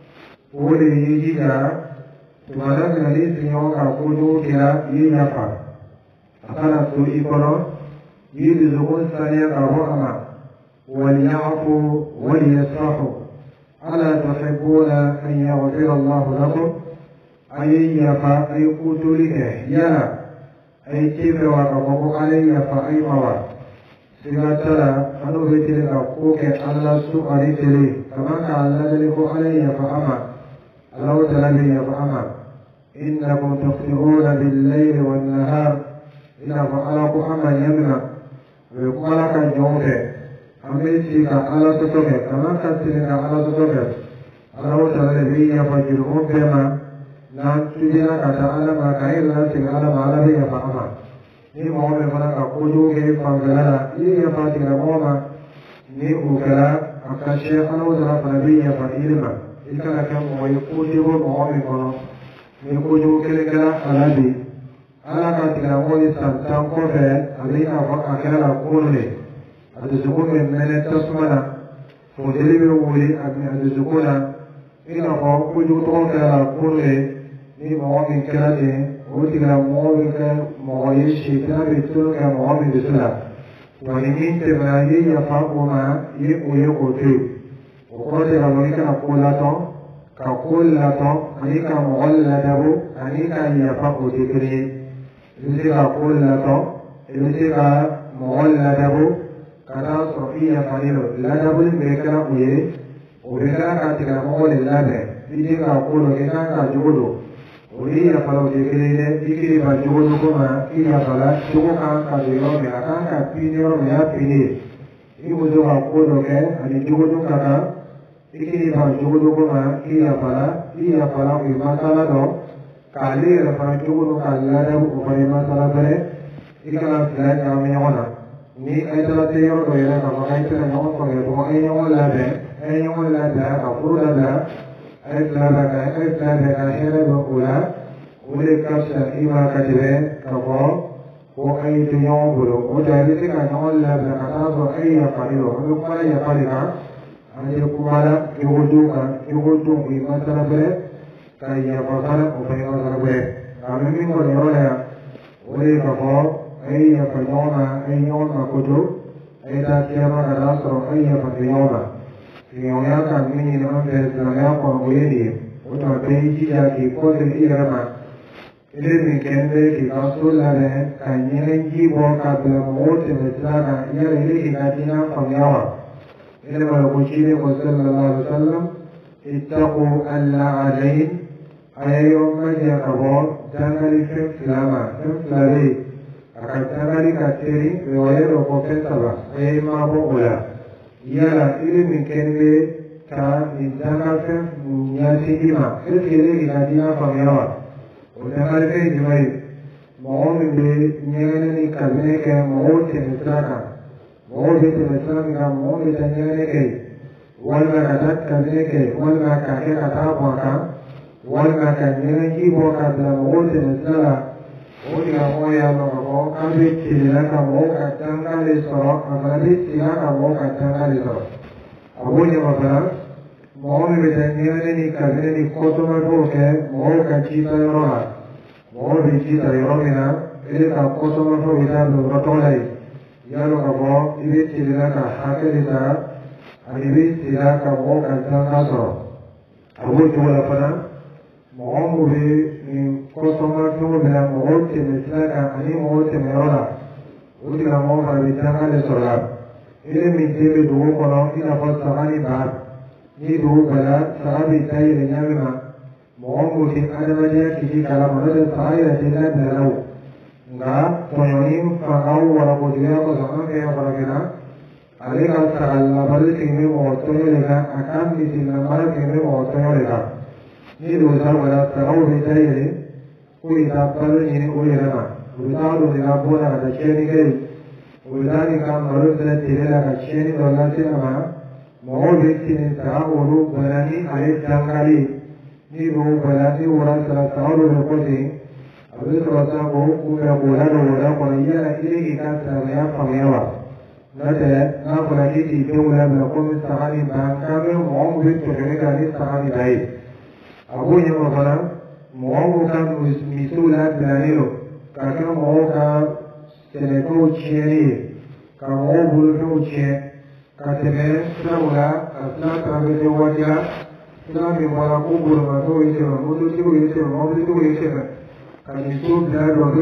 S1: ole yijija tumana nali sinyoka kuju kila yiyafa akana tu ikono yidi zugun saniya kaho ama waliyafu waliyasfahu ala tuhibbuna an yaghfira Allahu lakum ayyafa ay kutulike yana ay tibe wa kaboko ayyafa ay mawa Sigatara anu betile ka koke Allah su ari tele kama ka Allah dele ko alayya fa ama Allah ta'ala ya fa ama innakum tafsiruna bil layli wan nahar ina fa ala ko amma yamna be kuma la kan jonge ameti ka ala to to ke kana ka tin ka ala to to ke ala o ta le bi ya fa jiru o be ma na tujina ka ta ala ma kai la tin ala ma ala be ya fa ama ni mo be fana ka ko jo ke fa gala ni ya fa tin mo ma ni o kala aka sheikh ala o ta fa bi ya fa ilma ikala kan mo ko ti bo mo be ko ni ko jo ke le kala ala bi ala ka tigala mɔgɔ san kɔfɛ a bɛ n'a fɔ a kɛra la kunun de a dusukun bɛ mɛnɛ tasuma na funteni bɛ wuli a dusukun na i n'a fɔ kojugutɔgɔ kɛra la kunun de ni mɔgɔ min kɛra ten o tigala mɔgɔ bɛ kɛ mɔgɔ ye sitana bɛ tunu kɛ mɔgɔ min dusu la wa ni min tɛmɛna i ye yafa o ma i ye o ye k'o to yen o kɔrɔ tɛ k'a fɔ i kana ko latɔn ka ko latɔn ani ka mɔgɔ ladabo ani ka yafa o tɛ kelen ye. Ini ka ko latɔn ini ka mɔgɔ ladabo ka taa sɔrɔ i yafalen don ladaboli bɛ kɛra o ye o bɛ kɛra ka tigilamɔgɔ de labɛn i tɛ ka ko dɔ kɛ kan ka jogo don o ni yafala o tɛ kelen ye i kiri ka jogo don ko ma i yafala jogo kan ka don yɔrɔ min a kan ka pini yɔrɔ min y'a pini ye i muso ka ko dɔ kɛ ani jogo don ka kan i kiri ka jogo don ko ma i yafala o ye masala dɔ. K'ale yɛrɛ fana cogo don k'a ladamu o fana ye masala fɛnɛ i kana fila ɲagami ɲɔgɔn na ni a ye taara se yɔrɔ dɔ yɛrɛ k'a fɔ k'a ye tɛna ɲɔgɔn faamuya tuma a ye ɲɔgɔn labɛn ka furu labɛn a ye fila bɛn ka hɛrɛ dɔ o la o de ka fisa i ma ka tɛmɛ k'a fɔ ko a ye to ɲɔgɔn bolo o de a bɛ se ka ɲɔgɔn labɛn ka taa sɔrɔ a ye yafali don an bɛ kuma la yafa de kan an ye kuma la jogodon kan jogodon o ye masala fɛnɛ ka yafa fana o fana ye masala wɛrɛ nka an bɛ min kɔni yɔrɔ la yan o de ye k'a fɔ a ye yafa ɲɔgɔn ma a ye ɲɔgɔn makoto a ye taa kiyama ka taa sɔrɔ a ye yafa kɛ ɲɔgɔn ma sigiɲɔgɔnya kan min ɲini an fɛ silamɛya kɔnɔ o ye nin ye o tuma bɛɛ y'i jija k'i kɔsegin i yɛrɛ ma i bɛ min kɛ n bɛ k'i ka so labɛn ka ɲɛgɛnji bɔ ka bila mɔgɔw tɛmɛ sira kan yala i bɛ k'i ka diinɛ faamuya wa ne ma ko ciden ko sallallahu alaihi wa sallam ittaqu al-la'anayn a ye yɔrɔ majɛ ka bɔ dangali fɛn fila ma fɛn fila bɛ yen a ka dangali ka teli o ye dɔ fɔ fɛn saba a ye mabɔ o la yala i bɛ min kɛ n bɛ ka nin dangalifɛn ɲɛsin i ma est-ce que i bɛ k'i ka diinɛ faamuya wa o dangalifɛn ye jumɛn ye mɔgɔ min bɛ ɲɛgɛnɛ ni kabinɛ kɛ mɔgɔw tɛmɛ sira kan mɔgɔw bɛ tɛmɛ sira min kan mɔgɔw bɛ taa ɲɛgɛnɛ kɛ walima ka taa kabinɛ kɛ walima k'a kɛ ka taa bɔn a kan walima ka ɲɛgɛnji bɔ ka bila mɔgɔw tɛmɛ sira la o tigilamɔgɔ y'a dɔn k'a fɔ k'an bɛ tilela ka mɔgɔw ka dankan de sɔrɔ a fana bɛ tilela ka mɔgɔw ka dankan de sɔrɔ a b'o ɲɛma fana mɔgɔ min bɛ taa ɲɛgɛnɛ ni kabinɛ ni kɔsɔmafɛnw kɛ mɔgɔw ka ji ta yɔrɔ la mɔgɔw bɛ ji ta yɔrɔ min na i bɛ ka kɔsɔmafɛnw bɛ taa don yɔrɔ tɔgɔ la yen i y'a dɔn k'a fɔ i bɛ tilela ka hakɛ de ta ani i bɛ tilela ka mɔgɔw ka dankan sɔrɔ a b'o cogo la fana mɔgɔ min bɛ nin kɔsɔmafɛnw bila mɔgɔw tɛmɛ sira kan ani mɔgɔw tɛmɛ yɔrɔ la o tigilamɔgɔ fana bɛ dankan de sɔrɔ la i bɛ min den bɛ dugu kɔnɔ i n'a fɔ saga ni ba ni dugu bala saga bɛ dayɛlɛ ɲami ma mɔgɔ min tɛ adamadenya kisi kalama n'o tɛ saga yɛrɛ tɛ labila o nka tɔɲɔni fangaw warakojuguya kosɔn an fɛ yan farafinna ale ka saga labali segin bɛ mɔgɔ tɔɲɔ de kan a ka misi lamara segin bɛ mɔgɔ tɔɲɔ de kan ni dugu sabula sagaw bɛ dayɛlɛ k'u bɛ taa balo ɲini o yɛrɛ ma u bɛ taa don nin ka bon na ka taa tiɲɛni kɛ yen u bɛ taa nin ka malo fɛnɛ tile la ka tiɲɛni dɔ lase a ma mɔgɔw bɛ sini saga olu bala ni a ye dankali ni dugu bala ni wara sara saga dɔ bɛ kɔsegin a bɛ sɔrɔ sisan k'o kunbɛn k'o ladon wara kɔnɔ yala i bɛ k'i ka silamɛya faamuya wa n'o tɛ n'a fɔra k'i k'i denw labila komi saga ni ba k'an bɛ mɔgɔ min bɛ tɔɲɔni kan ni saga ni ba ye a b'o ɲɛma fana mɔgɔw ka misiw labilalen don ka kɛ mɔgɔw ka sɛnɛfɛnw tiɲɛni ye ka mɔgɔw bolofɛnw tiɲɛ ka tɛmɛ siraw la ka sira tarawele waati la sira min bɔra ko bolomafɛnw ye tɛmɛ mototigiw ye tɛmɛ mɔbilitigiw ye tɛmɛ ka misiw bila dɔ bɛ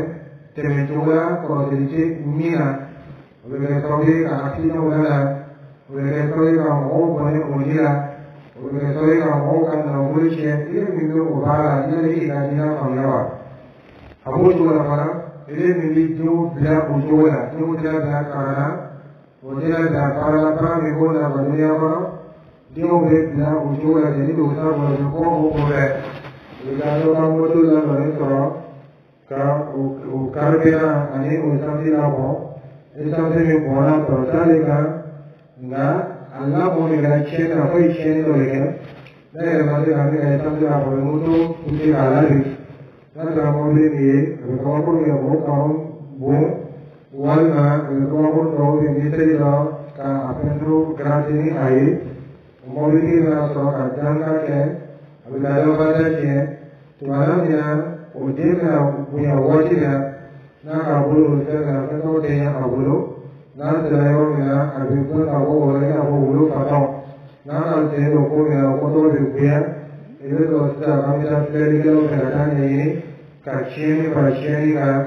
S1: tɛmɛcogoya kɔlɔsili tɛ min na o bɛ kɛ sababu ye ka hakilinaw la o bɛ kɛ sababu ye ka mɔgɔw bɔnɛ o ji la o bɛ kɛ sababu ye ka mɔgɔw ka nafolo tiɲɛ i bɛ min bɛ o baara la yali i ka diinɛ faamuya wa a b'o cogo la fana ele mi jo bila ujola jo bila bila karana ojela bila karana para mi go na dunia ko jo bila ujola jadi dosa ko bila do ka modu la no so ka o karbena ani o samdi la bo e samdi mi bona to talika na Allah mo mi ga chena ko chena do le na ya ma de ka mi ga samdi la bo mutu uti ala ri na ka mo le ni ko ko ya bo ka bo wal na ko ko do ni te do ka apendro gradi ai mo le na so ka janga ke abdalo bada ke तुम्हारा बिना उद्देश्य ना पुण्य वाची ना ना काबुल उसे ना तो देया काबुलो ना चलायो बिना अभिप्राय काबू हो रहे काबू बुलो पाताओ ना करते लोगों बिना को तो रुपया इधर दोस्त आगामी साल से लेकर लोग घटा नहीं कच्चे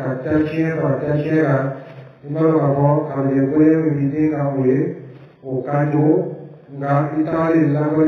S1: का इन्होंने काबू अभी पूरे मीटिंग का हुए वो काजू गा इताली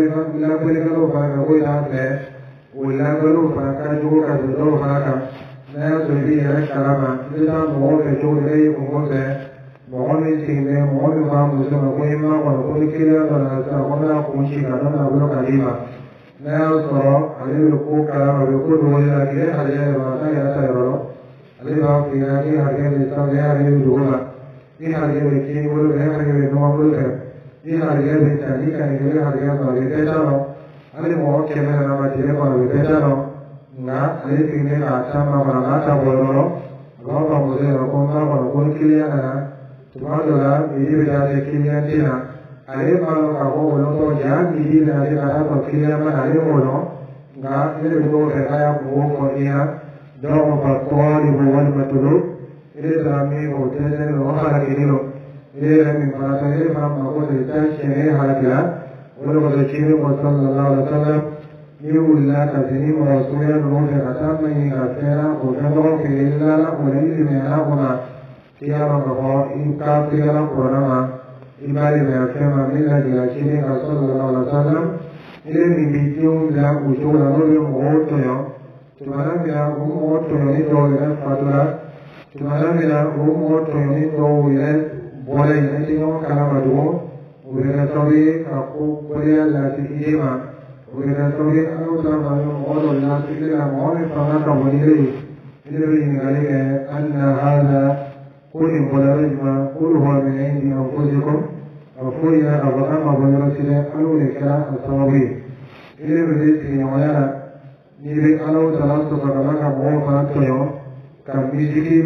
S1: लाभले का लोग बाहर कोई दांत है उल्लांघनों पर का जो का जो भागा नया सुधी है शराबा इतना मोह के जो है ये मोह है मोह में सीने मोह में काम मुझे कोई माँ को कोई किया तो ना तो हमारा कुंची का ना वो का लीमा नया तो अरे लोगों का लोगों रोज लगे हर जगह बातें ऐसा है रो अरे बाप पिया की हर जगह ऐसा है हर जगह दुआ ये हर जगह की बोल है हर जगह नौ बोल है ये हर जगह बेचारी करेंगे हर जगह तो ये कैसा हो अरे मोह के में ना बच्चे को बेचा लो ना अरे पीने का अच्छा ना बना था बोलो लो गाँव का मुझे रखो ना बोलो कौन किलिया ना तुम्हारा दोला मेरी बेटा से किलिया थी ना अरे मानो का वो बोलो तो जान मेरी ना से कहा तो किलिया में अरे बोलो गा मेरे दो बेटा वो को दिया दो पर कौन वो वन मतलू इधर सामने होते हैं लोग हर किलो इधर में बात है हम लोगों से चाहे हर किला ولو ذكر صلى الله عليه وسلم يقول لا تزني ورسولا نور كتاب من كثيرا وكذا في إلا وليل من هنا كيما قال إن كافيا قرنا إبالي من كما من الذين صلى الله عليه وسلم إلى من بيتهم لا وجود نور موتيا تمام بنا موتيا نيجوا فاتورا تمام بنا موتيا نيجوا ولا ينتهي كلام دوم وبين توبي كأقو بريا لا تيجيما وبين توبي أنو ترى أولو لا تيجيلا مهم فما تقولي إذا بينك أن هذا كل مدرجما كل هو من عند أنفسكم أفويا أبغام أبغام أنو لكلا الصوابي إذا بديت يومنا نبي أنو ثلاثة فكما كمو فاتيو كميزيكي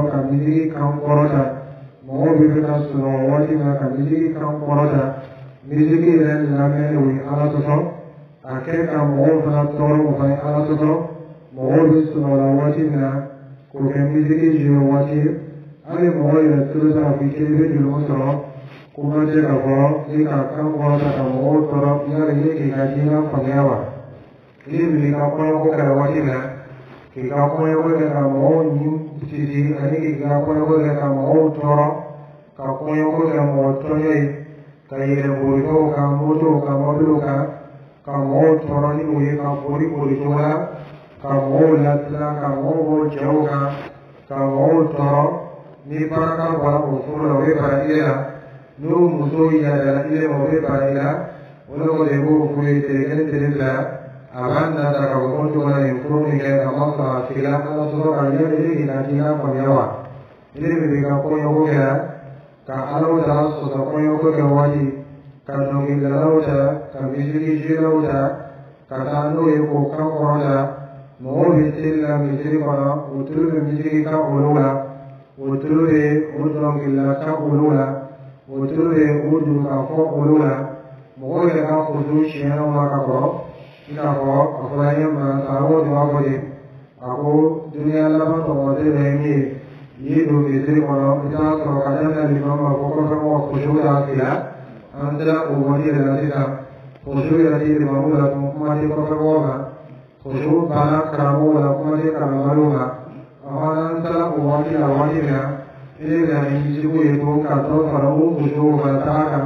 S1: كم قرطا मोह विभिन्न सुनवाती में कमिटी काम करोड़ा म्यूजिक इवेंट लाने हुई आला तो सो आखिर का मोह बना तोड़ उठाए आला तो सो मोह भी सुनवाती में कोई म्यूजिक जीवाती अरे मोह ये तुरंत अफीके भी जुलूम सरो कुमार का वो एक काम करोड़ा का मोह तोड़ यार ये की गाजीना पंजाबा ये मिलिका पढ़ो को करवाती में Kikapo yako leka mo ni sisi ani kikapo yako leka mo toro kapo yako leka mo toyo kai le boito ka moto ka modu ka mo toro ni uye ka pori tola ka mo latla ka mo bo jauka ka mo toro ni para ka bala usuro le para ila no muso ya la ile mo le para ila uno ko debo kuye te kene te la Abanda tak kau pun cuma improve ni kan kamu sah sila kalau sudah kalian ini kita sila penyawa. Ini mereka kau yang kau kira, kalau jalan sudah kau yang kau kawati, kalau ni jalan udah, kalau misteri jalan udah, kalau anu yang kau kau udah, mau misteri lah misteri mana, utul misteri kau ulula, utul udang gila kau ulula, utul udang kau ulula, mau yang kau utul siapa maka kau ina ko afraya ma sawo do abode ako dunia laba to wade rengi ye do misri kono ita ko kadana ni mama ko ko ko khushuda kila andra o wadi radita khushuda di mamu la to ma di ko ko ga khushu bana karamo la ko di karamo ga awan tala o wadi la wadi na ile ga ni ji ko ye ko ka to faro khushu ga ta ka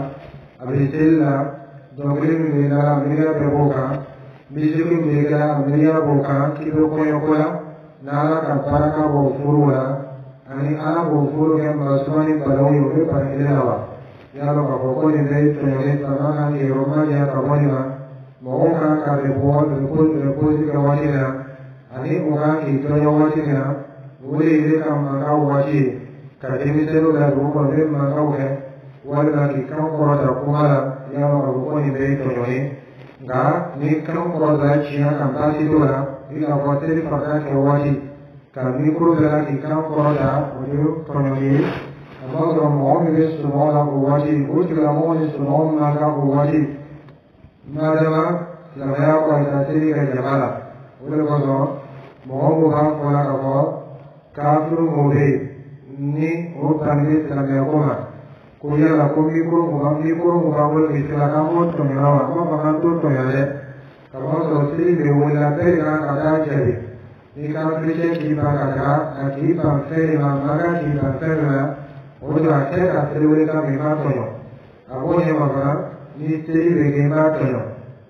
S1: abisilla dogri mi la mi la pe boka Miziki mereka Amelia boka kido koyo kola nala kapara ka bo furula ani ala ko furu ke masumani balawi o pa ile lawa ya lo ka ko ni dei to ne sama kan ke roma ya ka wani ma mo ka report ka wani na ani o ka ki to yo wani na wuri ile ka ma ka wani ka dimi selo da ru ko ne ma ka ke wala ki ka ko ra ko mala ya lo ko ni dei to ne ga ni ka ko ra chi na ka ta si do na ila ko te fa ka ke wani ka ni ko ra ki ka ko ra o yo to ne Amazon Mohammed Sunola Uwadi, Utramon Sunon Naga Uwadi, Madama, Lamaya Quantity Jamala, Ulabazon, Mohamuha Polakava, Kafru Mode, Ni Utani Samayakoma, Kuya la Kumikuru, Mubamul Islamo, Tonyawa, Mamato Toyale, Kamaso City, the Willa Kata, Ni can appreciate Kipaka, and keep on saying Maga, keep on saying. Ojo ake ka seliwe ka mima tonyo. Abo nye magana ni seli bege ma tonyo.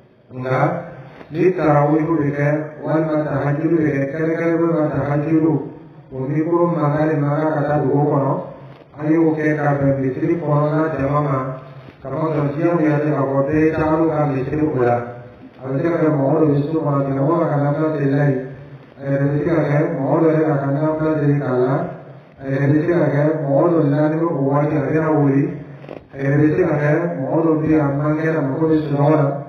S1: Nga ni tarawihu bege wal ma tahajjudu bege kare kare ma tahajjudu. Umi kuru magari maga kata dugo kono. Ayo ke ka misri kono na jamama. Kama donsiya miyate ka kote chalu ka misri kula. Abise ka mohoro visu kono kinawa ka kanamna selai. Abise ka mohoro ka kanamna selai kala. Receive modo l'animo uguale a Rauli, receive modo di ammanche la modo di sonora,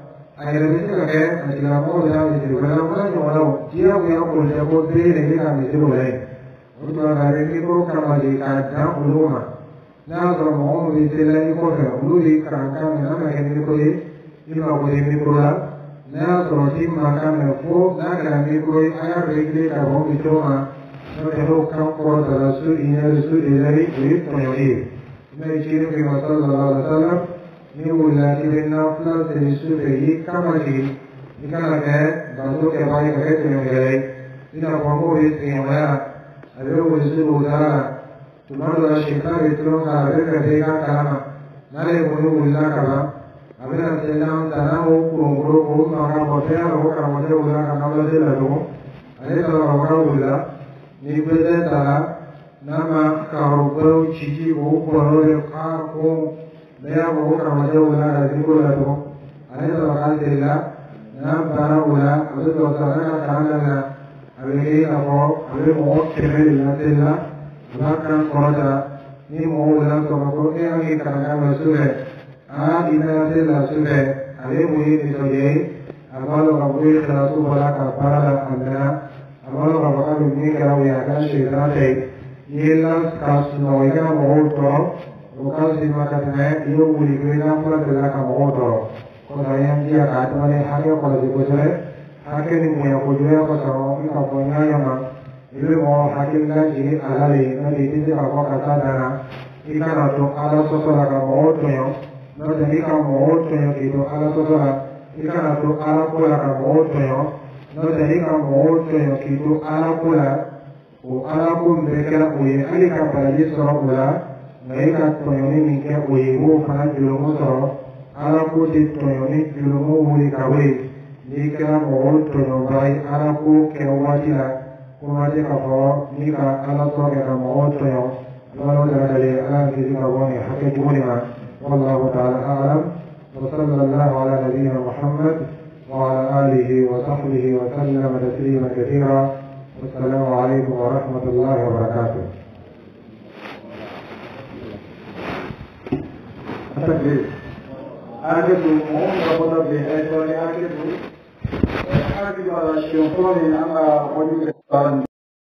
S1: receive che la modo di quella modo, sia che io con le cose di camisole, oltre a rendere camari canta uluma. L'altro modo di selare cose, lui canta nella che mi coi, il nuovo di microla, l'altro si manca nel fuoco, la gran microi a regole che ho bisogno. Pero campo de la sur y el sur y el ir toñoir. Me quiero que sallallahu alaihi wasallam ni ulla ki binna fla de sur y kamaki y kana que bando que vaya que toñoir. Ina pongo es que no ya. Algo es su udara. Tomando la shita vitro ka ver que pega kalama. Nale bunu ulla kala. Abena selam tanao kungro ko maka botea ro ka botea ulla kana de la ro. Ale to ro ulla ni bede tala nama karubo chichi bo poro ka ko meya bo ka maje wala da ko la to ale to ka dela na bara wala ado to sana ka kana ale ka bo ale mo keme la dela na kan koda ni mo wala to ko e ani kana na sure a ina de la sure ale mo ni to ye amalo ka bo ka to wala ka para la andana amalo ka ni kara ya kan shirate yela kasno ya moto lokal sima katne iyo uri grena pula dela ka moto ko sayang dia ka tmane hake ko le ko sare hake ni mo ya ko joya ko so ka ponya ya ma ile mo hake la ji alale na le ti ka ko ka ta dana ikana to ala so so ka moto yo no de ka moto yo ki to ala so so ikana to ala ko la ka moto yo no te ka moto yo ki to ala kula o ala ko mbekela o ye ali ka balaji soro kula ngai ka to yo ni ke o ye wo kana julo mo soro ala ko ti to yo ni julo mo wuri ka we ni ka moto yo bai ala ko ke o wati la ko wati ka ko ni ka ala so ke ka moto yo lo da dale ala ki ka woni hakke jumuni ma wallahu ta'ala a'lam wa sallallahu ala nabiyyina muhammad وعلى آله وصحبه وسلم تسليما كثيرا والسلام عليكم ورحمة الله وبركاته.